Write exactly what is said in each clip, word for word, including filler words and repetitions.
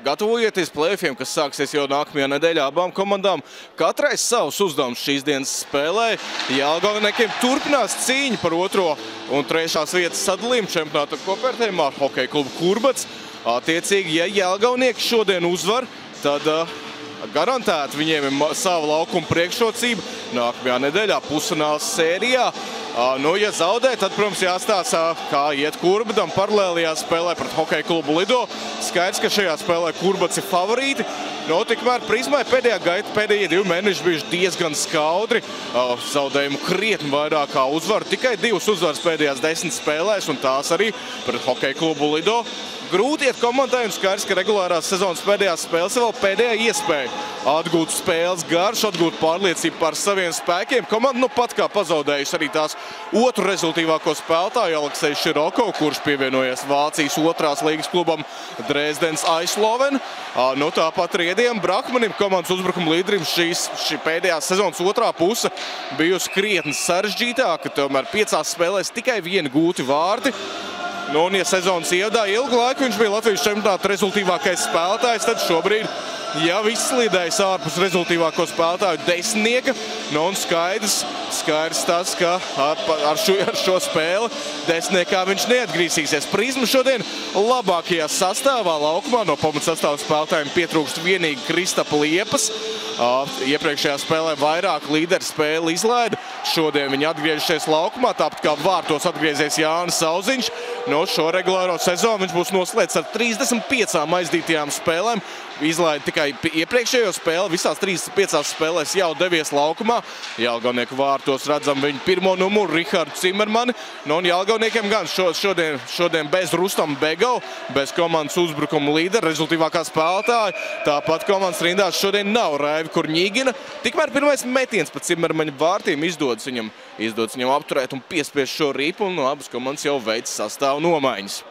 gatavojieties play-offiem, kas sāksies jau nākamajā nedēļā abām komandām. Katrai savs uzdevums šīs dienas spēlē. Jelgavniekiem turpinās cīņa par otro un trešās vietas sadalījumu čempionāta kopvērtējumā ar Hokeja klubu Kurbats. Attiecīgi, ja Jelgavnieki šodien uzvar, tad uh, garantēti viņiem ir sava laukuma priekšrocība nākamajā nedēļā pusfināls sērijā. Uh, nu, ja zaudē, tad, protams, jāstāsta, kā iet Kurbadam paralēlajā spēlē pret Hokeja klubu Lido. Skaidrs, ka šajā spēlē Kurbats ir favorīti. Nu, tikmēr Prizmai pēdējā gaita, pēdējie divi mēneši bijuši diezgan skaudri. Uh, zaudējumu krietni vairāk kā uzvaru. Tikai divas uzvaras pēdējās desmit spēlēs, un tās arī pret Hokeja klubu Lido. Grūti iet komandai, un skaidrs, ka regulārās sezonas pēdējās spēles ir vēl pēdējā iespēja atgūt spēles garšu, atgūt pārliecību par saviem spēkiem. Komanda nu pat kā pazaudējusi arī tās otru rezultīvāko spēlētāju Alekseju Široko, kurš pievienojies Vācijas otrās līgas klubam Dresdens Eisloven. Nu, tāpat Riediem Brakmanim, komandas uzbrukuma līderim, šīs šī pēdējās sezonas otrā puse bijusi krietni sarežģītāka, tomēr piecās spēlēs tikai vieni gūti vārdi. Nu, un, ja sezonas ievadā ilgu laiku viņš bija Latvijas čempionāta rezultīvākais spēlētājs, tad šobrīd jau izslīdējis ārpus rezultīvāko spēlētāju desmitnieka. Nu, un skaidrs, skaidrs tas, ka ar, ar, šo, ar šo spēli desmitniekā viņš neatgrīzīsies. Prizma šodien labākajā sastāvā laukumā no pamatsastāvu spēlētājiem pietrūkst vienīgi Kristapa Liepas. Iepriekšējā spēlē vairāk līderu spēli izlaida. Šodien viņi atgriežušies laukumā, tāpat kā vārtos atgriezies Jānis Sauziņš. No šo regulāro sezonu viņš būs noslēdz ar trīsdesmit piecām aizdītajām spēlēm. Izlaida tikai iepriekšējo spēli, visās trīsdesmit piecās spēlēs jau devies laukumā. Jelgavnieku vārtos redzam viņu pirmo numuru, Rihardu Cimermani. Nu, un Jelgavniekiem gan šodien, šodien bez Rustam Begau, bez komandas uzbrukuma līdera, rezultīvākā spēlētāja. Tāpat komandas rindās šodien nav Raivi Kurņīgina. Tikmēr pirmais metiens pa Cimermaņa vārtiem izdodas viņam, izdodas viņam apturēt un piespies šo ripu, un no abas komandas jau veids sastāvu nomaiņas.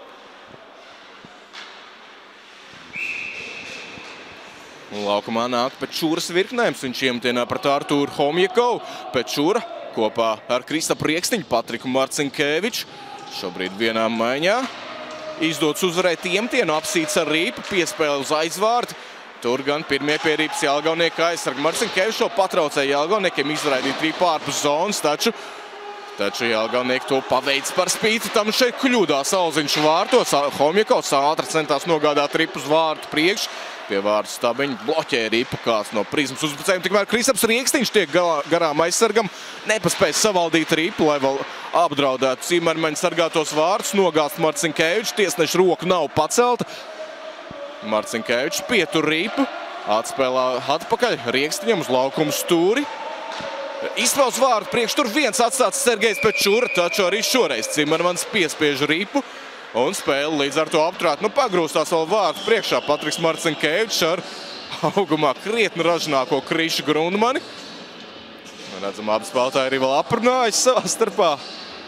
Laukumā nāk Pečūras virknējums. Viņš iemetienā pret Artūru Homjakovu. Pečūra kopā ar Kristapu Riekstiņu, Patriku Marcinkēviču. Šobrīd vienā maiņā. Izdots uzvarēt iemetienu, apsīts ar rīpu, piespēle uz aizvārti. Tur gan pirmie pie rīpas Jelgavnieka aizsarga. Marcinkēvičs šo patraucēja Jelgavniekiem izraidīt rīpu ārpus zonas, taču Taču Jelgavnieki to paveic par spīti. Tam šeit kļūdās Sauziņš vārtos. Homjakovs ātri centās nogādāt ripu uz vārtu priekš. Pie vārtu stabiņa bloķēja ripu kāds no Prizmas uzbrucējiem. Tikmēr Kristaps Riekstiņš tiek garām aizsargam. Nepaspēja savaldīt ripu, lai vēl apdraudētu Cimermaņa sargātos vārtus. Nogāst Marcinkēvičs. Tiesneša roka nav pacelta. Marcinkēvičs pietur ripu. Atspēlā atpakaļ Riekstiņam uz laukumu stūri. Izspaus vārdu priekš, tur viens atstāts Sergejs Pečūra, taču arī šoreiz Cimermans piespiež ripu un spēli līdz ar to apturēt. Nu, pagrūstās vēl vārdu priekšā Patriks Marcinkēvičs ar augumā krietni ražnāko Krišu Grundmani. Redzam, abi spēlētāji arī vēl aprunājas savā starpā.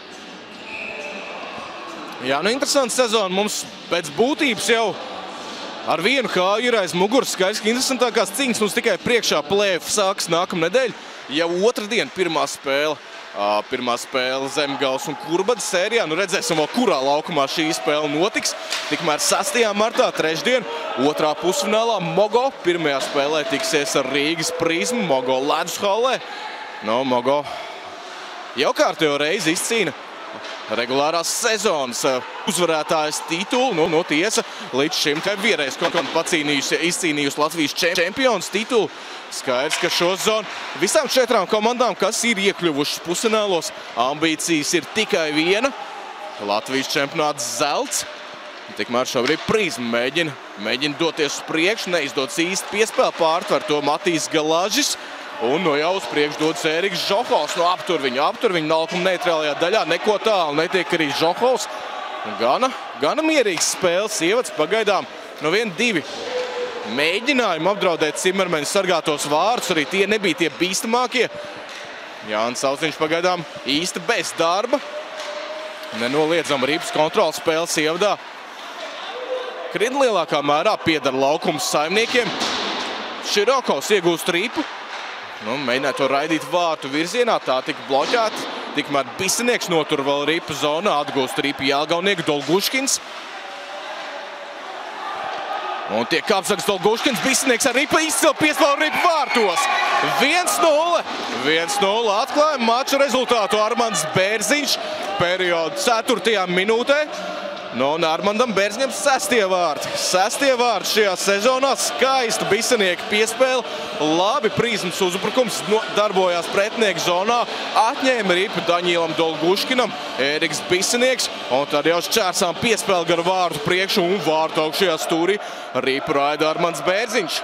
Jā, nu interesanti sezona. Mums pēc būtības jau ar vienu kāju ir aiz muguras. Skaidrs, ka interesantākās cīņas mums tikai priekšā play-off sāks nākamā nedēļa. Jau otrdien pirmā spēle, pirmā spēle Zemgales un Kurbadas sērijā. Nu redzēsim vēl, kurā laukumā šī spēle notiks. Tikmēr sastajā martā, trešdien, otrā pusfinālā Mogo pirmajā spēlē tiksies ar Rīgas Prizmu, Mogo ledus hallē. Nu, Mogo jau kārtējo reizi izcīna regulārās sezonas uzvarētājas titulu. Nu, no tiesa, līdz šim kā vienreiz kaut kādā pacīnījusi, izcīnījusi Latvijas čempions titulu. Skaidrs, ka šo zonu visām četrām komandām, kas ir iekļuvušas pusfinālos, ambīcijas ir tikai viena. Latvijas čempionāts zelts. Tikmēr šobrīd Prizma mēģina, mēģina doties uz priekšu, neizdodas īsti piespēle, pārtver to Matīs Galāžis. Un no jau uz priekšu dodas Ēriks Žohovs. No aptur viņu, aptur viņu laukuma neitrālajā daļā. Neko tālu netiek arī Žohovs. Gana, gana mierīgs spēles ievads pagaidām. No viena divi mēģinājumi apdraudēt Cimermaņa sargātos vārtus. Arī tie nebija tie bīstamākie. Jānis Sauziņš pagaidām īsti bez darba. Nenoliedzam ripas kontrolas spēles ievadā. Krietni lielākā mērā piedara laukums saimniekiem. Širokovs iegūst ripu. Nu, mēģināja to raidīt vārtu virzienā, tā tika bloķēta. Tikmēr Bisenieks notur vēl ripu zonā, atgūst ripu Jelgavnieku Dolguškins. Un tiek apzags Dolguškins, Bisinieks ar Ripu izcili piespēlu Ripu vārtos. viens nulle. viens nulle atklāja mača rezultātu Armands Bērziņš periodu ceturtajā minūtē. Nu, un Armandam Bērziņam sestie vārti. Sestie vārti šajā sezonā. Skaista Bisinieka piespēle. Labi prizmas uzbrukums. No, darbojās pretinieku zonā. Atņēma Ripu Daņielam Dolguškinam. Ēriks Bisinieks. Un tad jau šķērsām piespēle gar vārtu priekšu un vārtu augšajā stūrī. Ripu raida Armands Bērziņš.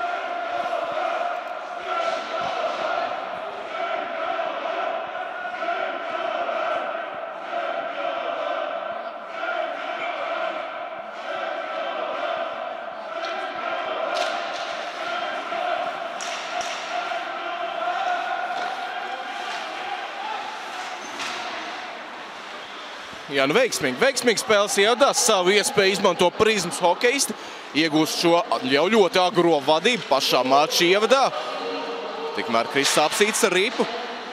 Jā, nu veiksmīgi. Veiksmīgi spēles ievadās, savu iespēju izmanto prizmas hokejisti, iegūst šo jau ļoti agro vadību pašā mača ievadā. Tikmēr Krists Apsīts ar Ripu.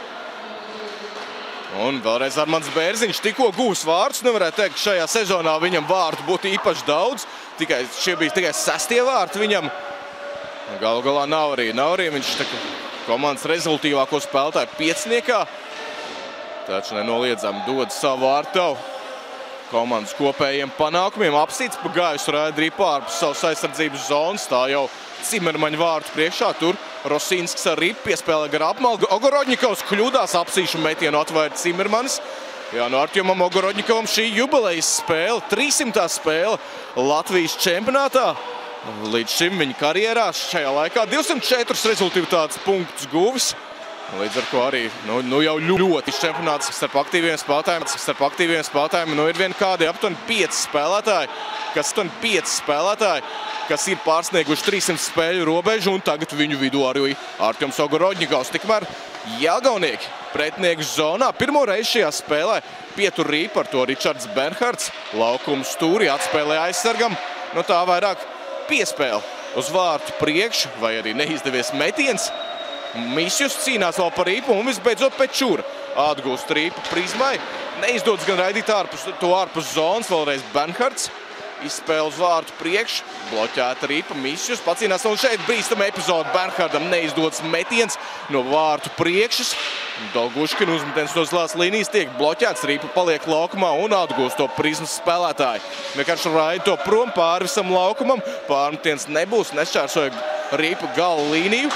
Un vēlreiz Armands Bērziņš tikko gūs vārdus. Nevarētu teikt, ka šajā sezonā viņam vārdu būtu īpaši daudz. Tikai, šie bija tikai sestie vārti viņam. Galu galā nav arī, nav arī viņš tā, komandas rezultīvāko spēlētāju pieciniekā. Taču nenoliedzami dod savu vārtavu komandas kopējiem panākumiem. Apsīts pa gājusi raida Ripu ārpus savas aizsardzības zonas. Tā jau Cimermaņa vārtu priekšā. Tur Rosīnskis ar Ripu piespēlē gar apmalgu. Ogorodņikovs kļūdās, apsīšu metienu atvaira Cimermanis. Jā, no Artjomam Ogorodņikovam šī jubilejas spēle, trīssimtā spēle Latvijas čempionātā. Līdz šim viņa karjerā šajā laikā divsimt četrus rezultīvitātes punktus guvis. Līdz ar ko arī nu, nu jau ļoti čempionāts starp aktīviem spēlētājiem. Starp aktīviem spēlētājiem nu ir vien kādi aptuveni pieci spēlētāji, kas, pieci spēlētāji, kas ir pārsnieguši trīssimt spēļu robežu, un tagad viņu vidū arī Artjoms Ogorodņikovs. Tikmēr Jelgavnieki pretinieku zonā pirmo reizi šajā spēlē pietur Ripu, ar to Ričards Bernhards. Laukumu stūri atspēlē aizsargam. Nu tā vairāk piespēle uz vārtu priekšu, vai arī neizdevies metiens. Misjus cīnās vēl par Ripu un visbeidzot Pečura atgūst Ripu prizmai. Neizdodas gan raidīt ārpus, to ārpus zonas, vēlreiz Bernhards. Izspēle uz vārtu priekšu, bloķēta Ripa, Misjus pacīnās un šeit brīstam epizodu. Bernhardam neizdodas metiens no vārtu priekšas. Dolguškina uzmetiens no zilās līnijas tiek bloķēts, Ripa paliek laukumā un atgūst to prizmas spēlētāju. Vienkārši raida to prom pāri visam laukumam, pārmetiens nebūs, nešķērsoja Ripa gala līniju.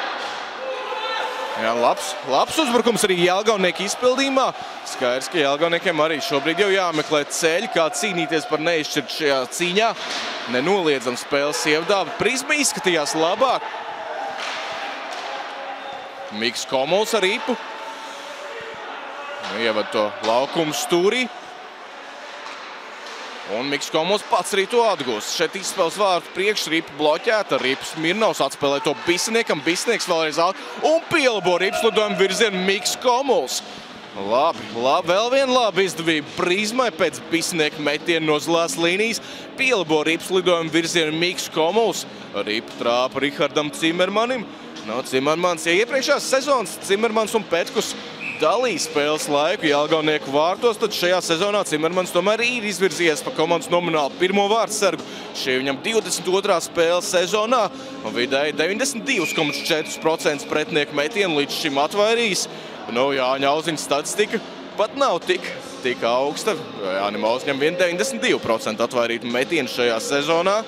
Jā, labs, labs uzbrukums arī Jelgavnieku izpildījumā. Skaidrs, ka Jelgavniekiem arī šobrīd jau jāmeklē ceļi, kā cīnīties par neizšķirtu šajā cīņā. Nenoliedzam spēles ievadā, prizma izskatījās labāk. Miks Komuls ar Ripu. Ievad to laukumu stūrī. Un Miks Komuls pats arī to atgūst. Šeit izspēles vārtu priekš, Ripa bloķēta. Rips Mirnovs atspēlē to Bisiniekam. Bisinieks vēlreiz ātri un pielabo Rips lidojumu virzienu Miks Komuls. Labi, labi, vēl viena laba izdevība prizmai pēc Bisinieka metiena no zilās līnijas. Pielabo Rips lidojumu virzienu Miks Komuls. Ripa trāpa Rihardam Cimermanim. No, Cimermans, ja iepriekšās sezonas Cimermans un Petkus dalīja spēles laiku Jelgavnieku vārtos, tad šajā sezonā Cimermans tomēr ir izvirzījies pa komandas nomināli pirmo vārtu sargu. Šī viņam divdesmit otrā spēles sezonā un vidēji deviņdesmit divi komats četri procenti pretinieku metienu līdz šim atvairījis. Nu, Jāņa Auziņa statistika pat nav tik, tik augsta. Jānim Auziņam vien deviņdesmit divi procenti atvairītu metienu šajā sezonā.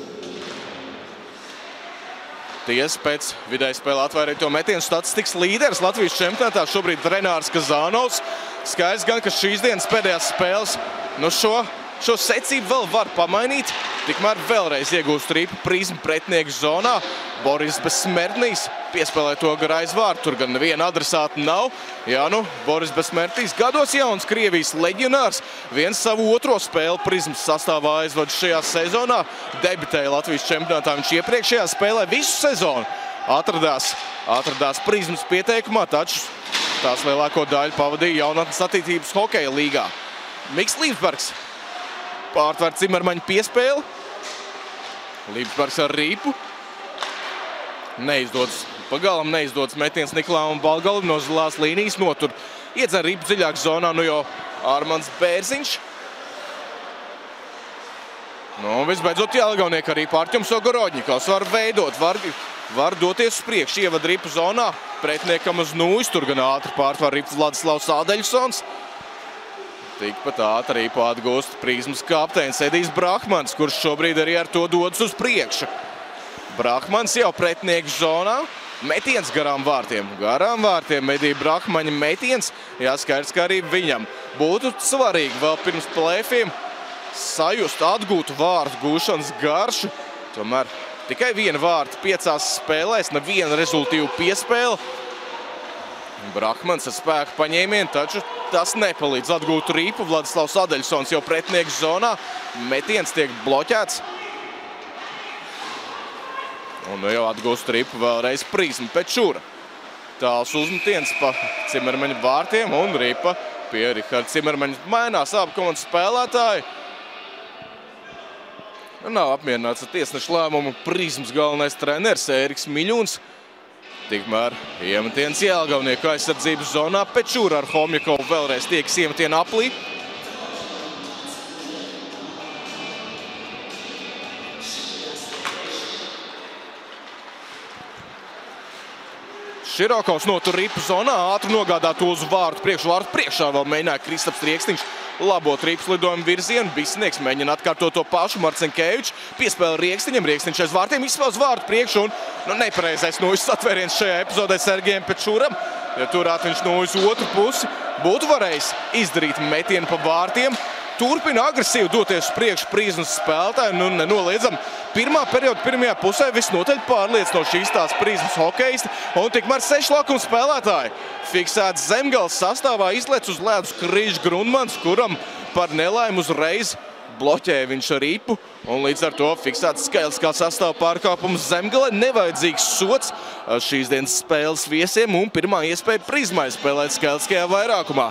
Tiesa pēc vidēji spēlē atvairīto metienu statistikas līderis Latvijas čempionātā šobrīd Renārs Kazānovs. Skaidrs gan, ka šīs dienas pēdējās spēles nu šo, šo secību vēl var pamainīt. Tikmēr vēlreiz iegūst Ripu prizmu pretinieku zonā. Boris Besmērtnīs piespēlē to gar aizvārtu, tur gan neviena adresāta nav. Jā, nu, Boris Besmērtnīs gados jauns Krievijas leģionārs. Viens savu otro spēli prizmas sastāvā aizvada šajā sezonā. Debitēja Latvijas čempionātā, viņš iepriekšējā spēlē visu sezonu. Atradās, atradās prizmas pieteikumā, taču tās lielāko daļu pavadīja jaunatnes attīstības hokeja līgā. Miks Līvsbergs pārtver Cimermaņa piespēli. Līvsbergs ar Ripu. Neizdodas, pagalam neizdodas metiens Nikolām Balgalim no zilās līnijas notur. Iedzen Ripu dziļāk zonā, nu jau Armands Bērziņš. Nu, visbeidzot Jelgavnieki arī Artjums Ogorodņikovs var veidot, var, var doties uz priekšu, ievad ripu zonā, pretiniekam uz nūjas, tur gan ātri pārtvar ripu Vladislavs Ādeļsons. Tikpat ātri ripu atgūst Prizmas kapteinis Edijs Brahmans, kurš šobrīd arī ar to dodas uz priekšu. Brahmans jau pretinieku zonā, metiens garām vārtiem, garām vārtiem Edija Brahmaņa metiens, jāskaidrs, ka arī viņam būtu svarīgi vēl pirms plēfiem sajust, atgūt vārtu gūšanas garšu. Tomēr tikai viena vārta piecās spēlēs, neviena rezultīva piespēle. Brahmans ar spēku paņēmienu, taču tas nepalīdz atgūt ripu. Vladislavs Ādeļsons jau pretinieku zonā, metiens tiek bloķēts. Un jau atgūst ripu vēlreiz Prizma Pečura. Tāls uzmetiens pa Cimermaņa vārtiem un ripa pie Riharda Cimermaņa. Mainās abi komandas spēlētāji. Nav apmierināts ar tiesnešu lēmumu Prizmas galvenais treneris Ēriks Miļuns. Tikmēr iemetiens Jelgavnieku aizsardzības zonā. Pečura ar Homjakovu vēlreiz tiek iemetienu aplī. Širokovs notur ripu zonā, ātri nogādā to uz vārtu priekšu. Vārtu priekšā vēl mēģināja Kristaps Rieksniņš labot ripas lidojumu virzienu. Bisnieks mēģina atkārtot to pašu. Marcinkevičs piespēle Rieksniņam. Rieksniņš aiz vārtiem izspēl uz vārtu priekšu un nu, nepareizais nūjas atvēriens šajā epizodē Sergejam Pečuram. Ja turētu viņš nūjas otru pusi, būtu varējis izdarīt metienu pa vārtiem. Turpina agresīvi doties uz priekšu Prizmas spēlētāji. Nu, nenoliedzam, pirmā perioda pirmajā pusē visnotaļ pārliecinoši šīs tās Prizmas hokejisti. Un tikmēr seši laukuma spēlētāji fiksēts Zemgales sastāvā izlec uz ledus Krišs Grundmans, kuram par nelaimi uzreiz bloķēja viņš ar ripu. Un līdz ar to fiksēts skaitliskā sastāva pārkāpums Zemgale. Nevajadzīgs sots šīs dienas spēles viesiem un pirmā iespēja Prizmai spēlēt skaitliskajā vairākumā.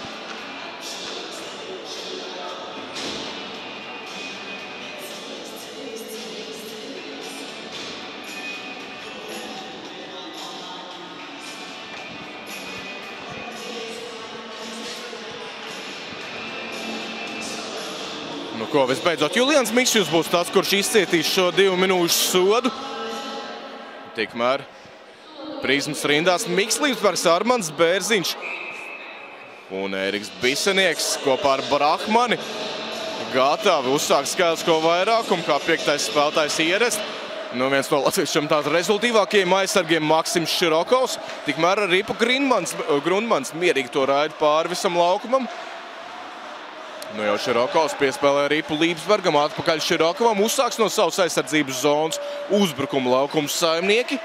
Nu ko, visbeidzot, Julians Mikšķis būs tas, kurš izcietīs šo divu minūšu sodu. Tikmēr Prizmas rindās Miks Līvsbergs, Armands Bērziņš un Ēriks Bisenieks kopā ar Brahmani gatavi uzsākt skaitlisko vairākumu, kā piektais spēlētājs ierest. Nu, viens no Latvijas čempionāta rezultīvākajiem aizsargiem Maksims Širokovs. Tikmēr ar ripu Grundmans mierīgi to raida pāri visam laukumam. Nu jau Širokovs piespēlē ripu Līvsbergam, atpakaļ Širokovam, uzsāks no savas aizsardzības zonas uzbrukuma laukums saimnieki.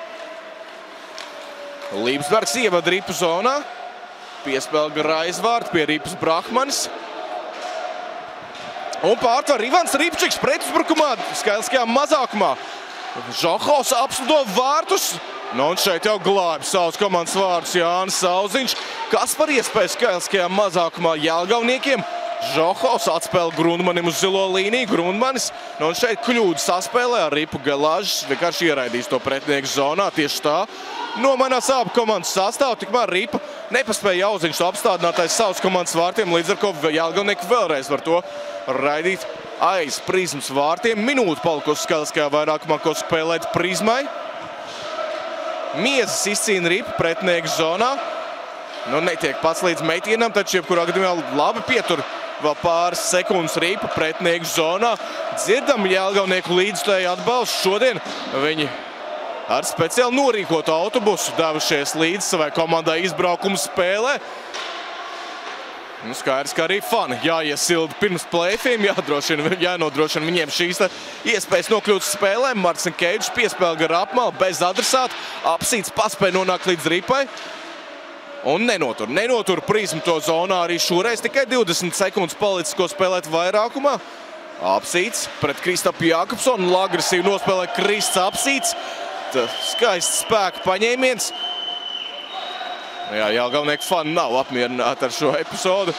Līvsbergs ievad ripu zonā, piespēle Graizvārti pie ripas Brahmanis. Un pārtvar Ivans Ripčiks pretuzbrukumā, skaitliskajā mazākumā. Žohovs apslido vārtus. Nu un šeit jau glābi savus komandas vārdus Jānis Sauziņš. Kas par iespēju skaitliskajā mazākumā Jelgavniekiem? Žohovs atspēle Grundmanim uz zilo līniju. Grundmanis, nu un šeit kļūdu saspēlē ar ripu Gelāžs. Vienkārši ieraidīs to pretinieku zonā, tieši tā. Nomainās abu komandas sastāvu, tikmēr ripa nepaspēja Jauziņš apstādinātais savus komandas vārtiem, līdz ar ko Jelgavnieki vēlreiz var to raidīt aiz Prizmas vārtiem. Minūte palikusi skaitliskajā vairākumā, ko spēlēt Prizmai. Miezes izcīna ripu pretinieku zonā. Nu, netiek pats līdz metienam, taču jebkurā gadījumā labi pietur vēl pāris sekundes ripa pretinieku zonā. Dzirdam Jelgavnieku līdzstēju atbalstu. Šodien viņi ar speciāli norīkotu autobusu devušies līdz savai komandai izbraukuma spēlē. Nu, skaidrs, ka arī fani jāiesilda pirms plēfiem, jānodrošina viņiem šīs iespējas nokļūt spēlēm. Marcinkevičs piespēle gar apmalu, bez adresāta, apsīts paspēja nonākt līdz ripai. Un nenotur, nenotur Prizmu to zonā arī šoreiz, tikai divdesmit sekundes palicis, ko spēlēt vairākumā. Apsīts pret Kristapu Jākapsonu, agresīvi nospēlē Krists Apsīts. Skaists spēku paņēmiens. Jā, Jelgavnieku fani nav apmierināti ar šo epizodu.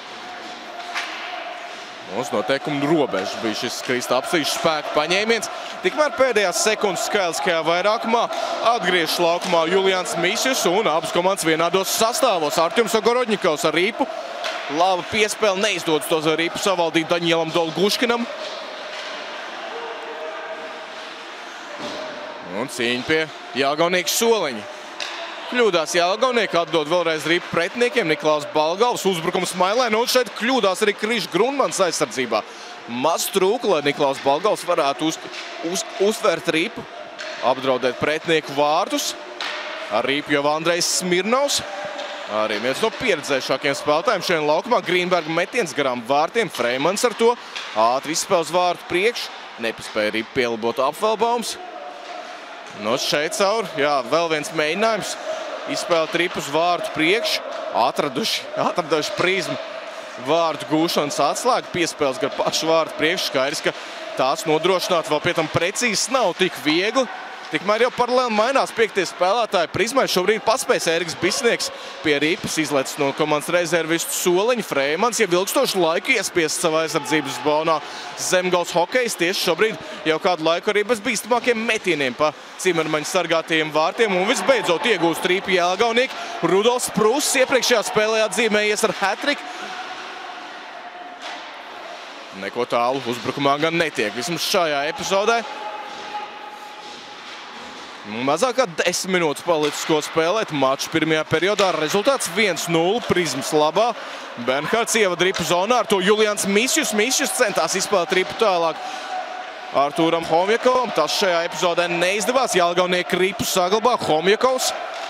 Uz noteikumu robežas bija šis Krista Apsīts spēku paņēmiens. Tikmēr pēdējās sekundes skaitliskajā vairākumā atgriežas laukumā Julians Mikšķis un abas komandas vienādos sastāvos. Artjums Ogorodņikovs ar ripu. Laba piespēle, neizdodas to ripu savaldīt Daņielam Dolguškinam. Un cīņa pie Jelgavnieku soliņa. Kļūdās Jelgavnieki, atdod vēlreiz ripu pretiniekiem, Niklaus Balgavs, uzbrukums Mailēnu, un šeit kļūdās arī Krišs Grundmans aizsardzībā. Maz trūka, lai Niklaus Balgavs varētu uz, uz, uztvērt ripu, apdraudēt pretinieku vārdus. Ar ripu jau Andrejs Smirnovs, arī viens no pieredzējušākiem spēlētājiem šajā laukumā. Grīnberga metiens garām vārtiem, Freimans ar to ātri izspēl uz vārtu priekš, nepaspēja ripu pielabot Apfelbaums. No šeit caur, jā, vēl viens mēģinājums. Izspēlēt ripu uz vārtu priekš, atraduši, atraduši prizmu vārtu gūšanas atslēgu, piespēles gar pašu vārtu priekš, skaidrs, ka tās nodrošināt vēl pie tam precīzi nav tik viegli. Tikmēr jau paralēli mainās piektie spēlētāji prizmai. Šobrīd paspējas Ēriks Bisnieks pie ripas izlec no komandas rezervistu soliņa. Freimans jau ilgstošu laiku iespiest savā aizsardzības zonā. Zemgals hokejs tieši šobrīd jau kādu laiku arī bez bīstamākiem metieniem pa Cimermaņa sargātajiem vārtiem. Un visbeidzot iegūst ripu Jelgavnieki. Rudolfs Pruss iepriekšējā spēlē atzīmējies ar hat-trick. Neko tālu uzbrukumā gan netiek, vismaz šajā epizodē. Mazāk kā desmit minūtes palicis, ko spēlēt. Maču pirmajā periodā rezultāts viens nulle prizmas labā. Bernhards ievada ripu zonā, ar to Julians Misjus. Misjus centās izspēlēt ripu tālāk Artūram Homjakovam. Tas šajā epizodē neizdevās. Jelgavnieki ripu saglabā. Homjakovs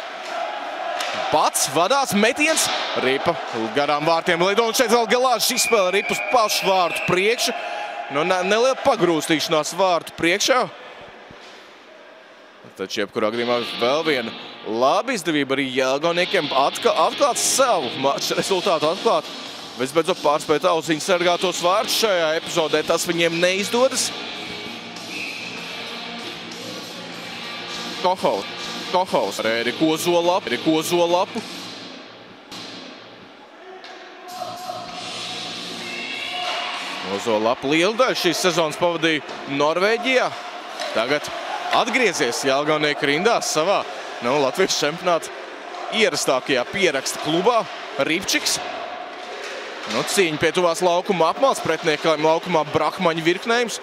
pats vadās metiens. Ripa garām vārtiem lido, un šeit vēl Galāžs izspēlē ripu uz pašu vārtu priekšu. Nu, neliela pagrūstīšanās vārtu priekšā. Taču jebkurā gadījumā vēl viena laba izdevība arī Jelgavniekiem atklāt savu maču rezultātu, atklāt. Visbeidzot pārspēt auziņu sargātos vārdus šajā epizodē, tas viņiem neizdodas. Kohaus, Kohaus ar Ēriku Ozolapu, Ēriku Ozolapu. Ozolapu lielu daļu šīs sezonas pavadīja Norvēģijā. Tagad atgriezies Jelgavnieku rindās savā nu, Latvijas čempionāta ierastākajā pieraksta klubā Ripčiks. Nu, cīņa pie tuvās laukuma apmals, pretiniekam laukumā Brahmaņa virknējums.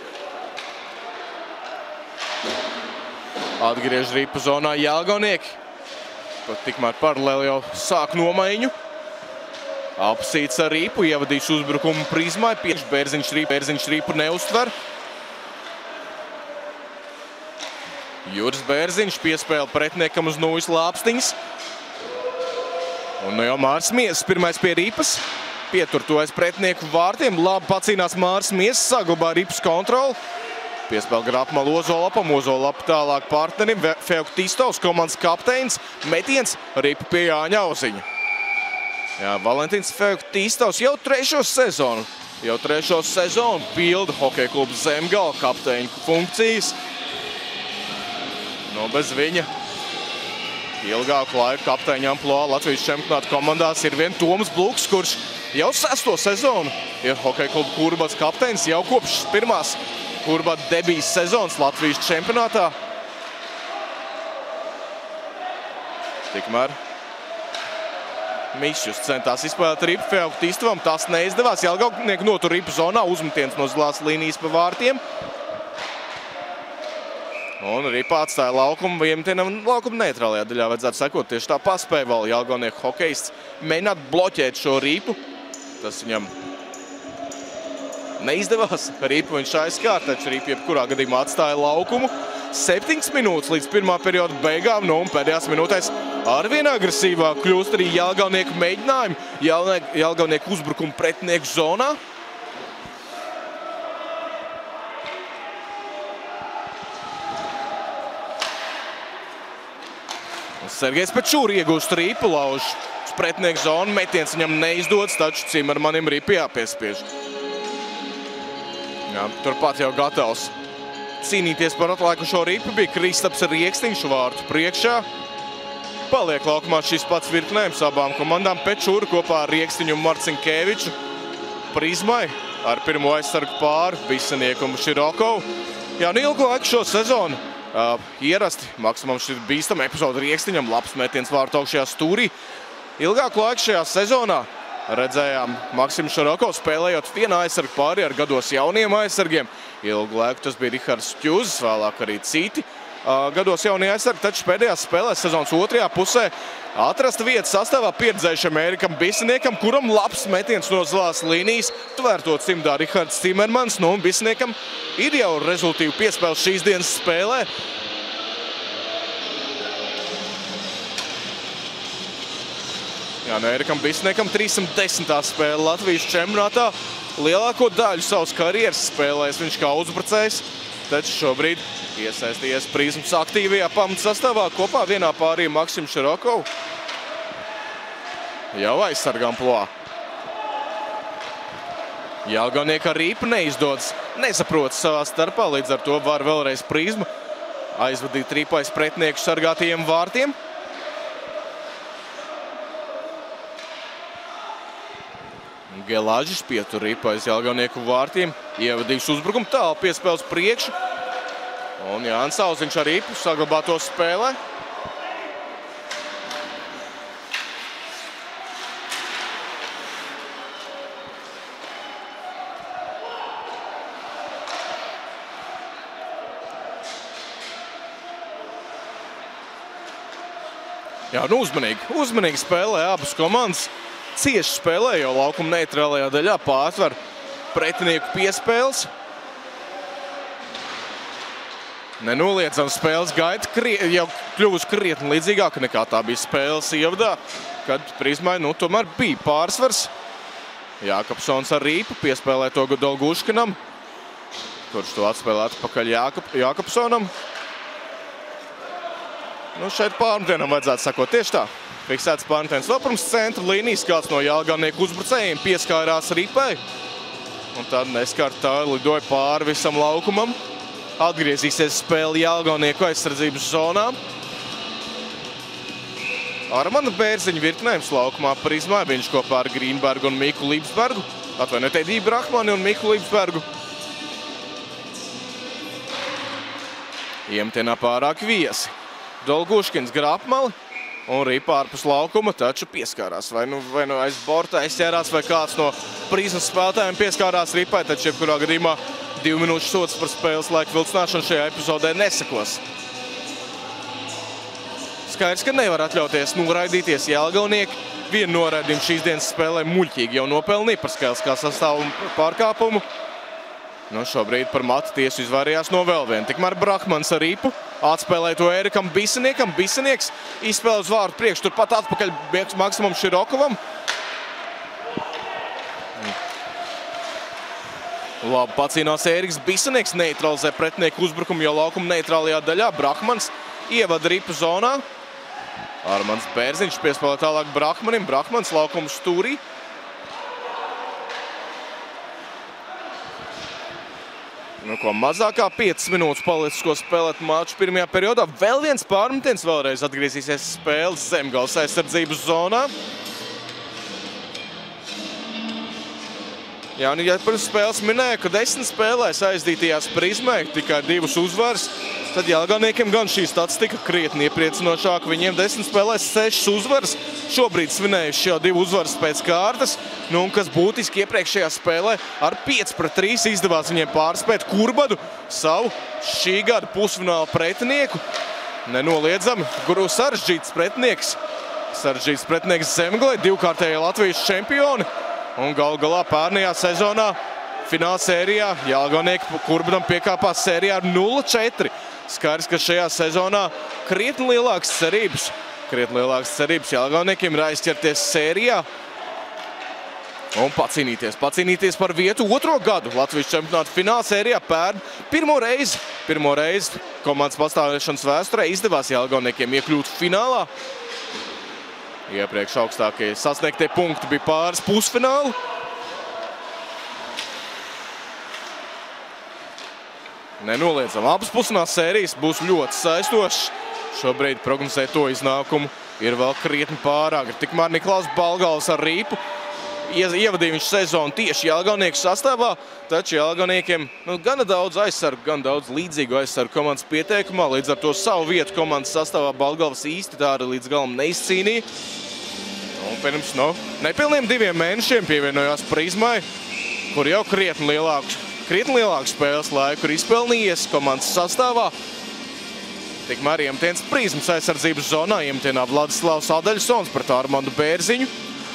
Atgriež ripu zonā Jelgavnieki. Pat tikmēr paralēli jau sāk nomaiņu. Apsīts ar ripu, ievadīs uzbrukumu prizmai, pieš Bērziņš ripu, Bērziņš ripu neuztver. Juris Bērziņš piespēle pretiniekam uz nulles lāpstiņas. Un nu jau Māris Miesas pirmais pie ripas. Pietur to aiz pretinieku vārtiem. Labi pacīnās Māris Miesas, saglabā ripas kontroli. Piespēle gar apmalu Ozolapam. Ozolapu tālāk partnerim. Feoktistovs, komandas kapteinis. Metiens ripa pie Jāņa Auziņa. Jā, Valentīns Feoktistovs jau trešo sezonu. Jau trešo sezonu pilda hokeja kluba Zemgala kapteiņu funkcijas. No bez viņa ilgāku laiku kapteiņa amploā Latvijas čempionāta komandās ir vien Toms Bluks, kurš jau sesto sezonu ir hokeja kluba Kurbats kapteinis, jau kopš pirmās Kurbata debijas sezonas Latvijas čempionātā. Tikmēr Mišjus centās izspēlēt ripu Feoktistovam, tas neizdevās. Jelgavnieki notur ripu zonā, uzmetiens no zilās līnijas pa vārtiem. Un ripa atstāja laukumu, viemtienam laukuma neitrālajā daļā vajadzētu sekot. Tieši tā paspēja vēl Jelgavnieku hokejists mēģināt bloķēt šo ripu. Tas viņam neizdevās. Ripu viņš aizskārt, taču ripa jebkurā gadījumā atstāja laukumu. Septiņas minūtes līdz pirmā perioda beigām, nu un pēdējās minūtēs arvien agresīvāk kļūst arī Jelgavnieku mēģinājumi. Jelgavnieku uzbrukumu pretinieku zonā. Sergejs Pečūri iegūst ripu, lauž uz pretinieku zonu. Metiens viņam neizdodas, taču Cimermanim ripu jāpiespiež. Jā, turpat jau gatavs cīnīties par atlēkušo ripu bija Kristaps Rieksniņš vārtu priekšā. Paliek laukumā šis pats virknējums abām komandām. Pečūri kopā ar Rieksniņu un Marcinkēviču prizmai ar pirmo aizsargu pāru Bisenieku un Širokovu. Jā, nu ilgu laiku šo sezonu Uh, ierasti, maksimums šī bīstama epizoda Rieksniņam, labs metiens vārtu augšajā stūrī. Ilgāku laiku šajā sezonā redzējām Maksimu Širokovu spēlējot vienu aizsargu pāri ar gados jauniem aizsargiem. Ilgu laiku tas bija Rihards Ķuzs, vēlāk arī citi gados jaunie aizsargi, taču pēdējās spēlēs sezonas otrajā pusē atrasta vieta sastāvā pieredzējušam Ērikam Bisiniekam, kuram labs metiens no zilās līnijas, tvērtot cimdā Rihards Cimermans, nu un Bisiniekam ir jau rezultīvu piespēli šīs dienas spēlē. Jā, no Ērikam Bisiniekam trīssimt desmitā spēle Latvijas čempionātā. Lielāko daļu savas karjeras spēlēs viņš kā uzbrucējs, taču šobrīd iesaistījies Prizmas aktīvajā pamatsastāvā kopā vienā pārī Maksim Širokovu. Jau aizsargām plā. Jelgavnieki ar Rīpu neizdodas, nesaprot savā starpā, līdz ar to var vēlreiz Prizma aizvadīt Rīpu aiz pretinieku sargātajiem vārtiem. Gelāžis pietur Rīpu aiz Jelgavnieku vārtiem, ievadīs uzbrukumu tālu piespēles priekšu. Un Jānis Auziņš ar Rīpu saglabā to spēlē. Jā, nu uzmanīgi, uzmanīgi spēlē abas komandas. Cieši spēlē jau laukuma neitrālajā daļā, pārtver pretinieku piespēles. Nenoliedzam spēles gaita jau kļuvusi krietni līdzīgāka nekā tā bija spēles ievadā, kad Prizmai nu tomēr bija pārsvars. Jākapsons ar Rīpu piespēlē to Dolguškinam, kurš to atspēlē atpakaļ Jākap, Jākapsonam. Nu šeit pārmetienam vajadzētu sakot tieši tā. Fiksēts pārmetiens vēl pirms centra līnijas, kāds no Jelgavnieku uzbrucējiem pieskārās Ripai. Un tad neskart tā lidoja pāri visam laukumam. Atgriezīsies spēle Jelgavnieku aizsardzības zonā. Armanda Bērziņa virtinājums laukumā Prizmā. Viņš kopā ar Grīnbergu un Miku Līpsbergu. Atvainojiet, Ediju Brahmani un Miku Līpsbergu. Iemetienā pārāk viesi. Dolguškins grāpmali. Un Ripa ārpus laukuma, taču pieskārās. Vai nu, vai nu aiz borta aizķērās, vai kāds no Prizmas spēlētājiem pieskārās Ripai, taču jebkurā gadījumā divu minūšu sots par spēles laiku vilcināšanu šajā epizodē nesakos. Skaidrs, ka nevar atļauties noraidīties Jelgavnieki. Vienu noraidījumu šīs dienas spēlē muļķīgi jau nopelnīja par skaitliskā sastāvu pārkāpumu. Nu, šobrīd par matu tiesu izvairījās no vēl viena. Tikmēr Brahmans ar Rīpu atspēlē to Ērikam Bisiniekam. Bisinieks izspēlē uz vārtu priekšu, turpat atpakaļ Maksimam Širokovam. Labi pacīnās Ēriks Bisinieks, neutralizē pretinieku uzbrukumu jau laukuma neitrālajā daļā. Brahmans ievada Ripu zonā. Armands Bērziņš piespēlē tālāk Brahmanim. Brahmans laukuma stūrī. Nu, ko mazākā piecas minūtes palicis, ko spēlēt maču pirmajā periodā. Vēl viens pārmetiens vēlreiz atgriezīsies spēles Zemgales aizsardzības zonā. Jā, un ja pirms spēles minēja, ka desmit spēlēs aizdītajās Prizmai tikai divas uzvaras, tad Jelgavniekiem gan šī statistika krietni iepriecinošāka. Viņiem desmit spēlēs sešas uzvaras, šobrīd svinējuši jau divu uzvaras pēc kārtas, nu, un kas būtiski iepriekšējā spēlē ar pieci pret trīs izdevās viņiem pārspēt Kurbadu, savu šī gada pusfināla pretinieku. Nenoliedzami, guru sarežģīts pretinieks, sarežģīts pretinieks Zemgalei, divkārtējie Latvijas čempioni. Un gal galā pērnajā sezonā fināla sērijā Jelgavnieki Kurbadam piekāpās sērijā ar nulle četri. Skaidrs, ka šajā sezonā krietni lielākas cerības. Krietni lielākas cerības Jelgavniekiem ir aizķerties sērijā un pacīnīties. Pacīnīties par vietu otro gadu Latvijas čempionāta fināla sērijā pērn. Pirmo reizi, pirmo reizi komandas pastāvēšanas vēsturē izdevās Jelgavniekiem iekļūt finālā. Iepriekš augstākie sasniegtie punkti bija pāris pusfinālu. Nenoliedzam, abas pusfināla sērijas būs ļoti saistošas. Šobrīd prognozēt to iznākumu ir vēl krietni pārāk. Tikmēr Niklaus Balgals ar Rīpu ievadīja viņš sezonu tieši Jelgavnieku sastāvā, taču Jelgavniekiem nu, gana daudz aizsargu, gan daudz līdzīgu aizsargu komandas pieteikumā. Līdz ar to savu vietu komandas sastāvā Balgals īsti tā arī līdz galam neizcīnīja. Un pirms no nepilniem diviem mēnešiem pievienojās Prizmai, kur jau krietni lielāku, krietni lielāku spēles laiku ir izpelnījies komandas sastāvā. Tikmēr iemetiens Prizmas aizsardzības zonā, iemetienā Vladislavs Adeļsons pret Armandu Bērziņu.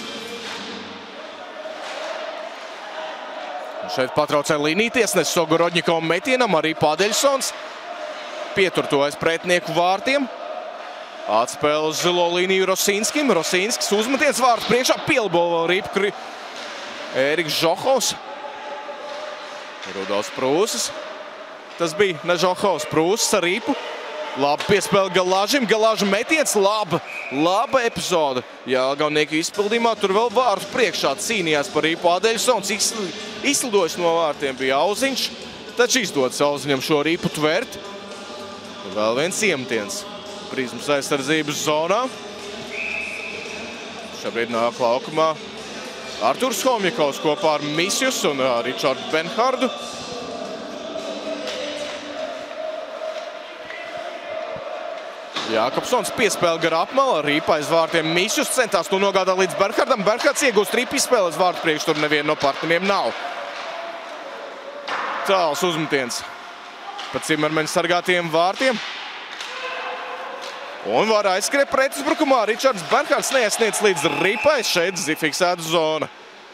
Un šeit patraucē līniju tiesnesis Sogorodņikovam metienam, arī Adeļsons pietur to aiz pretinieku vārtiem. Atspēle uz zilo līniju Rosīnskim. Rosīnskis uzmetiens vārtu priekšā, pielabo Rīpu Ēriks Žohovs. Rudolfs Prūsis. Tas bija ne Žohovs, Prūsis ar Rīpu. Labi piespēle Galāžim. Galāža metiens, laba, laba epizode. Jelgavnieku izpildījumā tur vēl vārtu priekšā cīnījās par Rīpu Adeļsons. Izslidojis no vārtiem bija Auziņš, taču izdodas Auziņam šo Rīpu tvert. Vēl viens iemetiens Prizmas aizsardzības zonā. Šobrīd nāk laukumā Arturs Homjakovs kopā ar Misjus un Ričardu Benhardu. Jākapsons piespēle gar apmalu, Rīpa aiz vārtiem Misjus centās to nogādāt līdz Benhardam. Benhards iegūst Rīpa izspēles vārtu priekš, tur nevienu no partneriem nav. Tāls uzmetiens pa Cimermeņa sargātiem vārtiem. Un var aizskriet pretuzbrukumā. Ričards Benhards neiesniedz līdz Rīpai. Šeit fiksēta zona.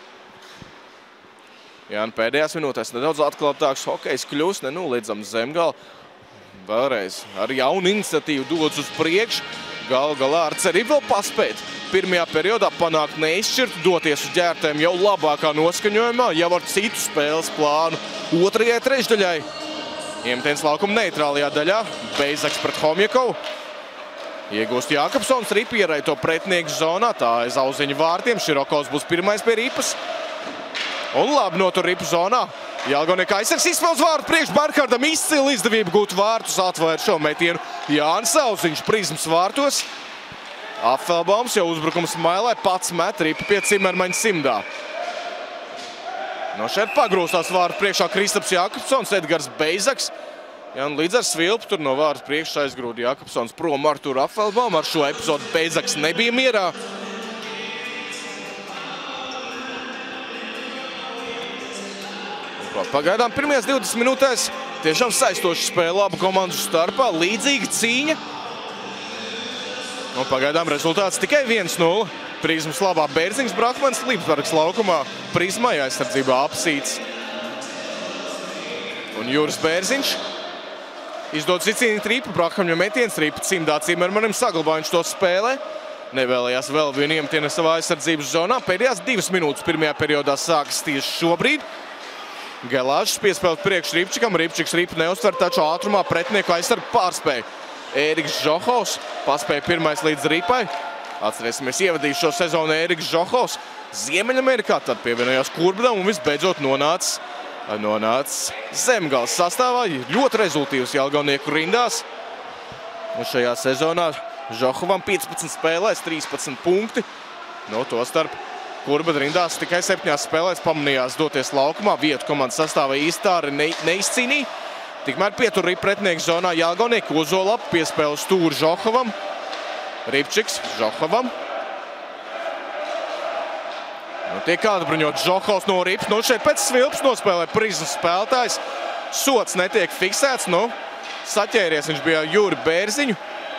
Jā, un pēdējās minūtēs nedaudz atklātāks hokejs kļūst, nenoliedzams Zemgala. Vēlreiz ar jaunu iniciatīvu dodas uz priekšu. Galu galā ar cerību vēl paspēt pirmajā periodā panākt neizšķirtu, doties uz ģērtēm jau labākā noskaņojumā, jau ar citu spēles plānu otrajai trešdaļai. Iemetiens laukuma neitrālajā daļā. Beizaks pret Homjakovu. Iegūst Jākapsons, Ripa ierai to pretinieku zonā, tā aiz Auziņa vārtiem. Širokovs būs pirmais pie Ripas. Un labi notur Ripa zonā. Jelgavnieku aizsargs izspēles vārtu priekš Benhardam, izcili izdevību gūt vārtus, atvērt šo metienu. Jānis Auziņš Prizmas vārtos. Apfelbaums jau uzbrukums mailē, pats met Ripa pie Cimermeņa simdā. No šeit pagrūstās vārtu priekšā Kristaps Jākapsons, Edgars Beizaks. Ja, līdz ar svilpu tur no vārtu priekšā aizgrūda Jākapsons prom Arturu Apfelbaumu. Ar šo epizodu Beizaks nebija mierā. Pagaidām pirmajās divdesmit minūtēs tiešām saistoša spēle abu komandu starpā, līdzīga cīņa. Un pagaidām rezultāts tikai viens nulle. Prizmas labā Bērziņš, Brakmans, Lipsbergs laukumā. Prizmai aizsardzībā Apsīts un Juris Bērziņš. Izdodas izcīnīt Rīpu, Brakhamņa metiens, Rīpa cimdā Cimermanim, saglabā viņš to spēlē. Nevēlējās vēl vienu iemetienu savā aizsardzības zonā. Pēdējās divas minūtes pirmajā periodā sākas tieši šobrīd. Galāžs piespēlēt priekš Rīpčikam, Rīpčiks Rīpa neuztver, taču ātrumā pretinieku aizsargu pārspēja. Ēriks Žohovs paspēja pirmais līdz Rīpai. Atcerēsimies, ievadīja šo sezonu Ēriks Žohovs Ziemeļamerikā, tad pievienojās Kurbadam un visbeidzot nonāca nonāca Zemgales sastāvā. Ļoti rezultīvs Jelgavnieku rindās. Un šajā sezonā Žohovam piecpadsmit spēlēs, trīspadsmit punkti. No to starp Kurbada rindās tikai septiņās spēlēs pamanījās doties laukumā. Vietu komandas sastāvā īstāri ne, neizcīnīja. Tikmēr pietur Ripa pretinieku zonā Jelgavnieku Ozolap piespēle stūri Žohovam. Ripčiks Žohovam. Nu, tiek atbruņot Žohovs no Ripas. Nu, šeit pēc svilps nospēlē Prizmas spēlētājs. Sots netiek fiksēts. Nu, saķēries viņš bija Juri Bērziņu.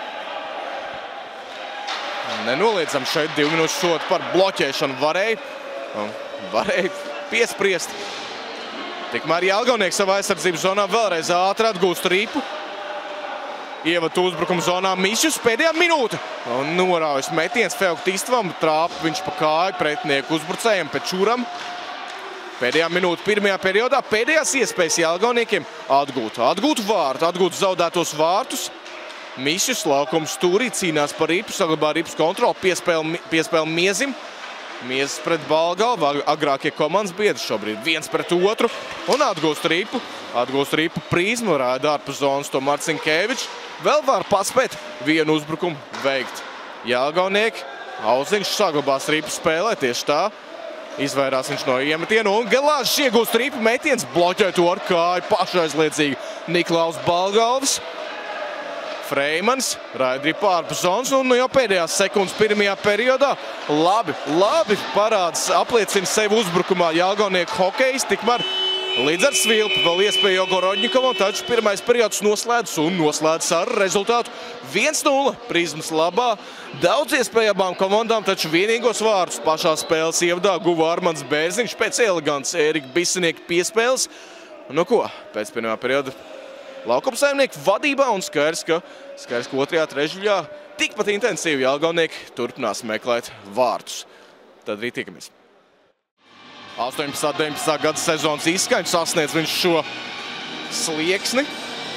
Nenoliedzam šeit divu minūšu sotu par bloķēšanu varēja. Varēja piespriest. Tikmēr Jelgavnieks savā aizsardzības zonā vēlreiz ātri atgūst Ripu. Ievad uzbrukuma zonā Mišus, pēdējā minūte. Un noraujas metiens Feukt Istvam, trāpa viņš pa kāju pretinieku uzbrucējiem Pečuram. Pēdējā minūte pirmajā periodā, pēdējās iespējas Jelgavniekiem atgūt. Atgūt vārtu, atgūt zaudētos vārtus. Mišus laukums stūrī cīnās par Ripu, saglabā Ripas kontroli, piespēle, piespēle Miezim. Miezis pret Balgalvu, agrākie komandas biedri šobrīd viens pret otru. Un atgūst Ripu, atgūst Ripu Prizmu, rāda ārpus zonas to Marcinkevičs. Vēl var paspēt vienu uzbrukumu veikt Jelgavnieki. Auziņš saglabās Ripu spēlē, tieši tā. Izvairās viņš no iemetienu un Galāžs iegūst Ripu metiens, bloķē to ar kāju pašaizliedzīgi Niklaus Balgalvs. Freimans raida Ripu ārpus zonas un jau pēdējās sekundes pirmajā periodā labi, labi parāds, apliecina sevi uzbrukumā Jelgavnieku hokejs, tikmēr Līdz ar Svilpu vēl iespēja Ogorodņikovam, taču pirmais periods noslēdz un noslēdz ar rezultātu viens nulle Prizmas labā. Daudz iespēja abām komandām, taču vienīgos vārdus pašā spēles ievadā guva Armands Bērziņš pēc elegants Ērika Bisenieka piespēles. Nu ko, pēc pirmā perioda laukumsaimnieku vadībā un skaidrs, ka, skaidrs, ka otrajā trešdaļā tikpat intensīvi Jelgavnieki turpinās meklēt vārdus. Tad arī tikamies. astoņpadsmitā deviņpadsmitā gada sezonas izskaņu sasniedz viņš šo slieksni.